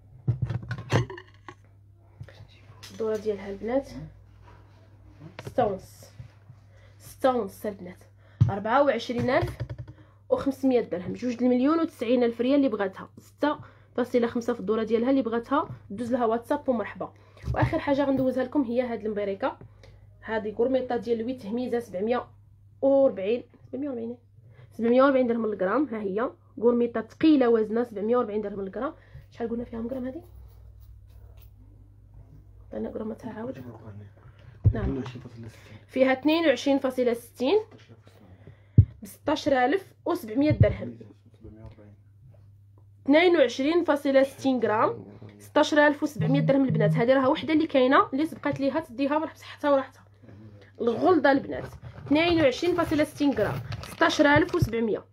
الدوره ديالها البنات ستة ونص، ستة ونص البنات، أربعة وعشرين ألف وخمسمية درهم، جوج المليون وتسعين ألف ريال. اللي بغاتها ستة فاصلة خمسة في الدوره ديالها، اللي بغاتها دوز لها واتساب ومرحبا. واخر حاجه غندوزها لكم هي هاد المبريكه، هذه غورميطه ديال لويت تهميزه سبعمية وأربعين سبعمية وأربعين سبعمية وأربعين درهم للغرام. ها هي غورميطه ثقيله وزنها سبعمية وأربعين درهم للغرام. شحال قلنا فيها غرام هذه؟ انا غرامتها عاود نعم فيها اثنين وعشرين فاصلة ستين ب ستطاش ألف وسبعمية درهم، اثنين وعشرين فاصلة ستين غرام، ستطاش ألف وسبعمية درهم البنات. هذه راها وحده اللي كاينه اللي سبقات ليها تديها وراه بصحتها وراحتها. الغلظه البنات اثنين وعشرين فاصلة ستين غرام، ستطاش ألف وسبعمية،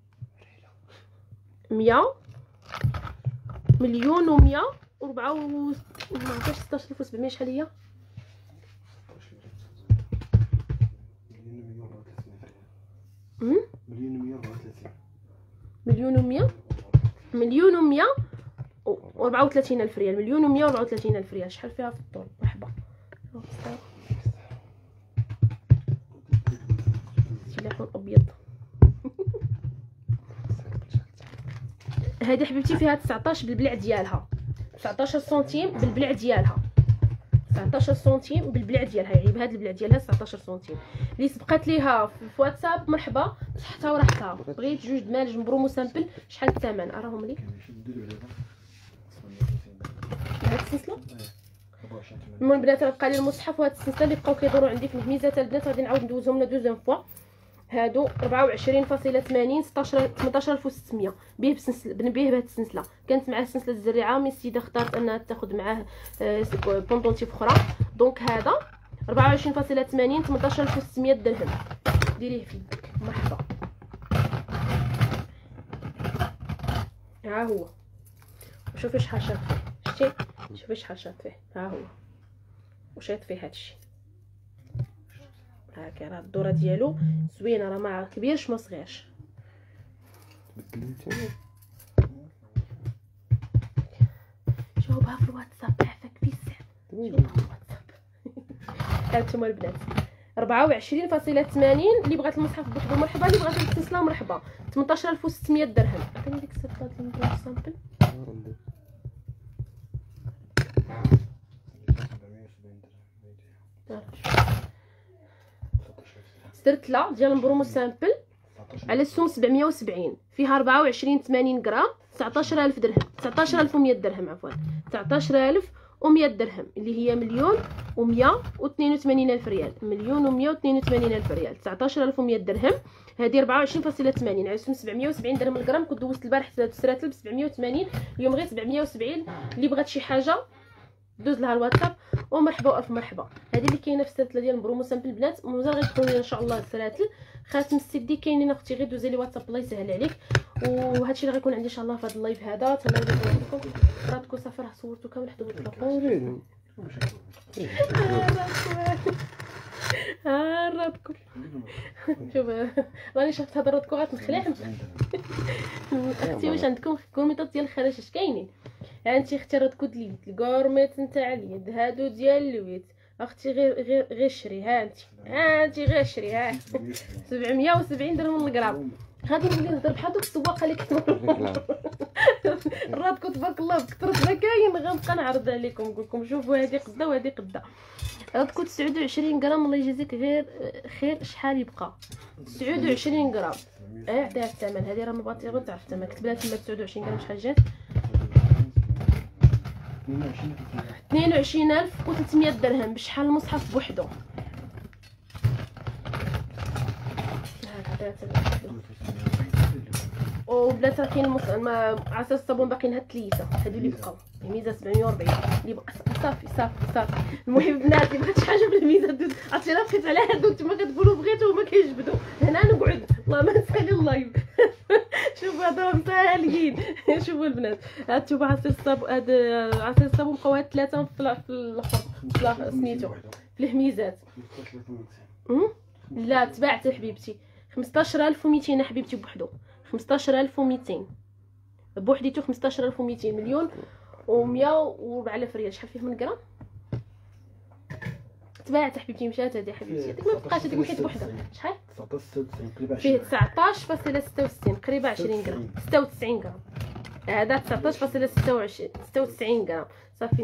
مية مليون ومية وربعة و ماعرفتش ستطاش ألف وسبعمية شحال هي. مليون ومية مليون ومية وربعة وثلاثين ألف ريال، مليون ومية وربعة وثلاثين ألف ريال. شحال فيها في الطول؟ مرحبا. سلاح ابيض. هذه حبيبتي فيها تسعطاش بالبلع ديالها، تسعطاش سنتيم بالبلع ديالها، تسعطاش سنتيم بالبلع ديالها، يعني بهذا البلع ديالها تسعطاش سنتيم. اللي سبقات ليها في واتساب مرحبا بصحتها وراحتها. بغيت جوج دمالج مبرومو سامبل شحال الثمن؟ اراهم لي هاد السلسله. المهم البنات راه بقى لي المصحف وهاد السلسله اللي بقاو كيدوروا عندي في الهميزات البنات غادي نعاود ندوزهم لنا دوزيام فوا. هادو أربعة وعشرين فاصلة ثمانين ثمنطاش ألف وستمية به بسلسله بيه بهاد السلسله. كانت معاه سلسله الزريعه مي السيده اختارت انها تاخذ معاه بونطونتيف اخرى، دونك هذا أربعة وعشرين فاصلة ثمانين ثمنطاش ألف وستمية درهم. ديريه في يدك مرحبا. ها هو وشوفي شحال شاف فيه، شتي شوفي شحال شاف فيه. ها هو وشاط فيه هادشي هاكا. راه الدوره ديالو زوينه، راه ما كبيرش ما صغيرش. جاوبها في الواتساب عافاك بزاف، جاوبها في الواتساب. هانتوما البنات أربعة وعشرين فاصلة ثمانين. اللي بغات المصحف بوحدو مرحبا، اللي بغات السلسله مرحبا. ثمنطاش ألف وستمية درهم. عطيني ديك السلسله ديال السامبل. درت لا ديال مبرومو سامبل على السوم سبعمية وسبعين، فيها أربعة وعشرين ثمانين غرام، تسعطاش ألف درهم، تسعطاش ألف ومية درهم عفوا، تسعطاش ألف ومية درهم اللي هي مليون ومية واثنين وثمانين ألف ريال، مليون ومية واثنين وثمانين ألف ريال، تسعطاش ألف ومية درهم. هذه أربعة وعشرين فاصلة ثمانين على سوم سبعمية وسبعين درهم الغرام. كنت دوزت البارح سرات ب سبعمية وثمانين، اليوم غير سبعمية وسبعين. اللي بغات شي حاجه دوز لها الواتساب ومرحبا والف مرحبا. هذه اللي كاينه في السلسله ديال مبرومو سامبل بنات. مازال غيدخلوا لنا ان شاء الله السلاسل. خاتم السيدي كاينين اختي، غير دوزي لي واتساب الله يسهل عليك. وهادشي اللي غيكون عندي ان شاء الله في هذا اللايف هذا. تمام لكم راتكم صافي راه صورتو كامل حدو بالطلبون. ها راتكم شوف راني شفت هاد راتكم غتنخلع اختي. واش عندكم كوميطات ديال الخرج اش كاينين؟ ها انت اختي راتكو دليت الكورميط نتاع اليد، هادو ديال اللويت اختي. غير غير غير شري. ها انت ها انت غير شري. ها سبعمية وسبعين درهم الغرام. غادي نولي نهضر بحال دوك السواقه اللي كيهضروا راتكم تبارك الله بكثرة ما كاين، غنبقى نعرض عليكم نقول لكم شوفوا هذه قدا وهذه قدا. غتكون تسعة وعشرين غرام، الله يجازيك غير خير. شحال يبقى؟ تسعة وعشرين غرام. اه عطيها الثمن، هذه راه ما بغات غير تعرف الثمن، كتب لها تما تسعة وعشرين غرام شحال جات؟ اثنين وعشرين ألف وثلاثمية درهم. بشحال المصحف بوحدو؟ وبلات راه كاين المص... ما عصير الصابون باقي لها ثلاثه، هادو اللي بقاو الميزه سبعمية وأربعين اللي بقى. صافي صافي صافي. المهم بناتي بغيت شي حاجه بالميزه دوز، عرفتي راه بقيت على هادو نتوما كتقولوا بغيتو وما كيجبدوا. هنا نقعد والله ما نسالي اللايف. شوفوا هادو مسالين. شوفوا البنات، هاد شوفوا عصير الصابون، هاد عصير الصابون بقاو هاد ثلاثه في الاخر سميتو في الهميزات. لا تباعت حبيبتي خمسطاش ألف ومئتين حبيبتي بوحدو، خمسطاش ألف ومئتين بوحديتو، خمسطاش ألف ومئتين. مليون ومية وأربعة آلاف ريال. شحال فيه من غرام؟ تباعت حبيبتي، مشات هذه حبيبتي، هذيك ما بقاش، هذيك مشات بوحدها. شحال فيه؟ تسعطاش فاصلة ستة وستين، قريبه عشرين غرام، ستة وتسعين غرام. هذا تسعطاش فاصلة ستة وعشرين، ستة وتسعين غرام. صافي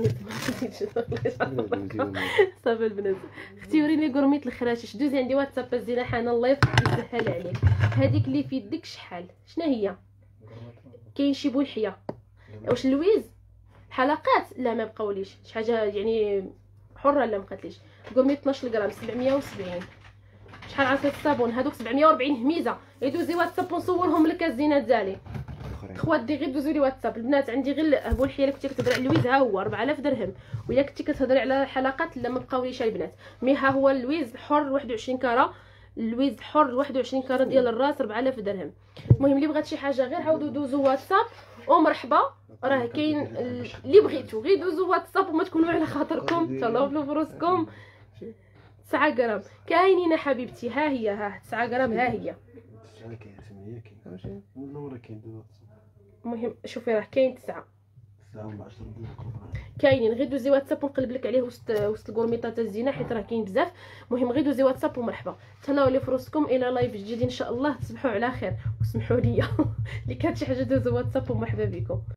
صافي البنات. اختي وريني قرميط الخراشش، دوزي عندي واتساب الزينه حنا الله يسهل عليك. هذيك اللي في يدك شحال؟ شنو هي؟ كاين شي بويحيه؟ واش اللويز؟ حلقات؟ لا ما بقاوليش شي حاجه يعني حره. لا ما بقاتليش. قرميط اثناش غرام سبعمية وسبعين. شحال عصير الصابون؟ هذوك سبعمية وأربعين هميزه. يدوزي واتساب ونصورهم لك الزينات ديالي. خوات دي غير دوزوا لي واتساب. البنات عندي غير ابو الحيه اللي كنتي كتهضري على اللويز ها هو أربعة آلاف درهم، ويا كنتي كتهضري على حلقات لا ما بقاوليش البنات. مي ها هو اللويز حر واحد وعشرين كاره، اللويز حر واحد وعشرين كاره ديال الراس أربعة آلاف درهم. المهم اللي بغات شي حاجه غير عاودوا دوزوا واتساب ومرحبا. راه كاين اللي بغيتو غير دوزوا واتساب وما تكونوا على خاطركم تهلاو في فلوسكم. تسعة غرام كاينين حبيبتي، ها هي ها تسعة غرام ها هي. المهم شوفي راه كاين تسعة كاينين. غير دوزي واتساب ونقلب لك عليه وسط وسط الكورميطات الزينه حيت راه كاين بزاف. المهم غير دوزي واتساب ومرحبا. تهلاو لي فروسكم الى لايف جديد ان شاء الله. تصبحوا على خير وسمحوا لي اللي كانت شي حاجه دوزوا واتساب ومرحبا بكم.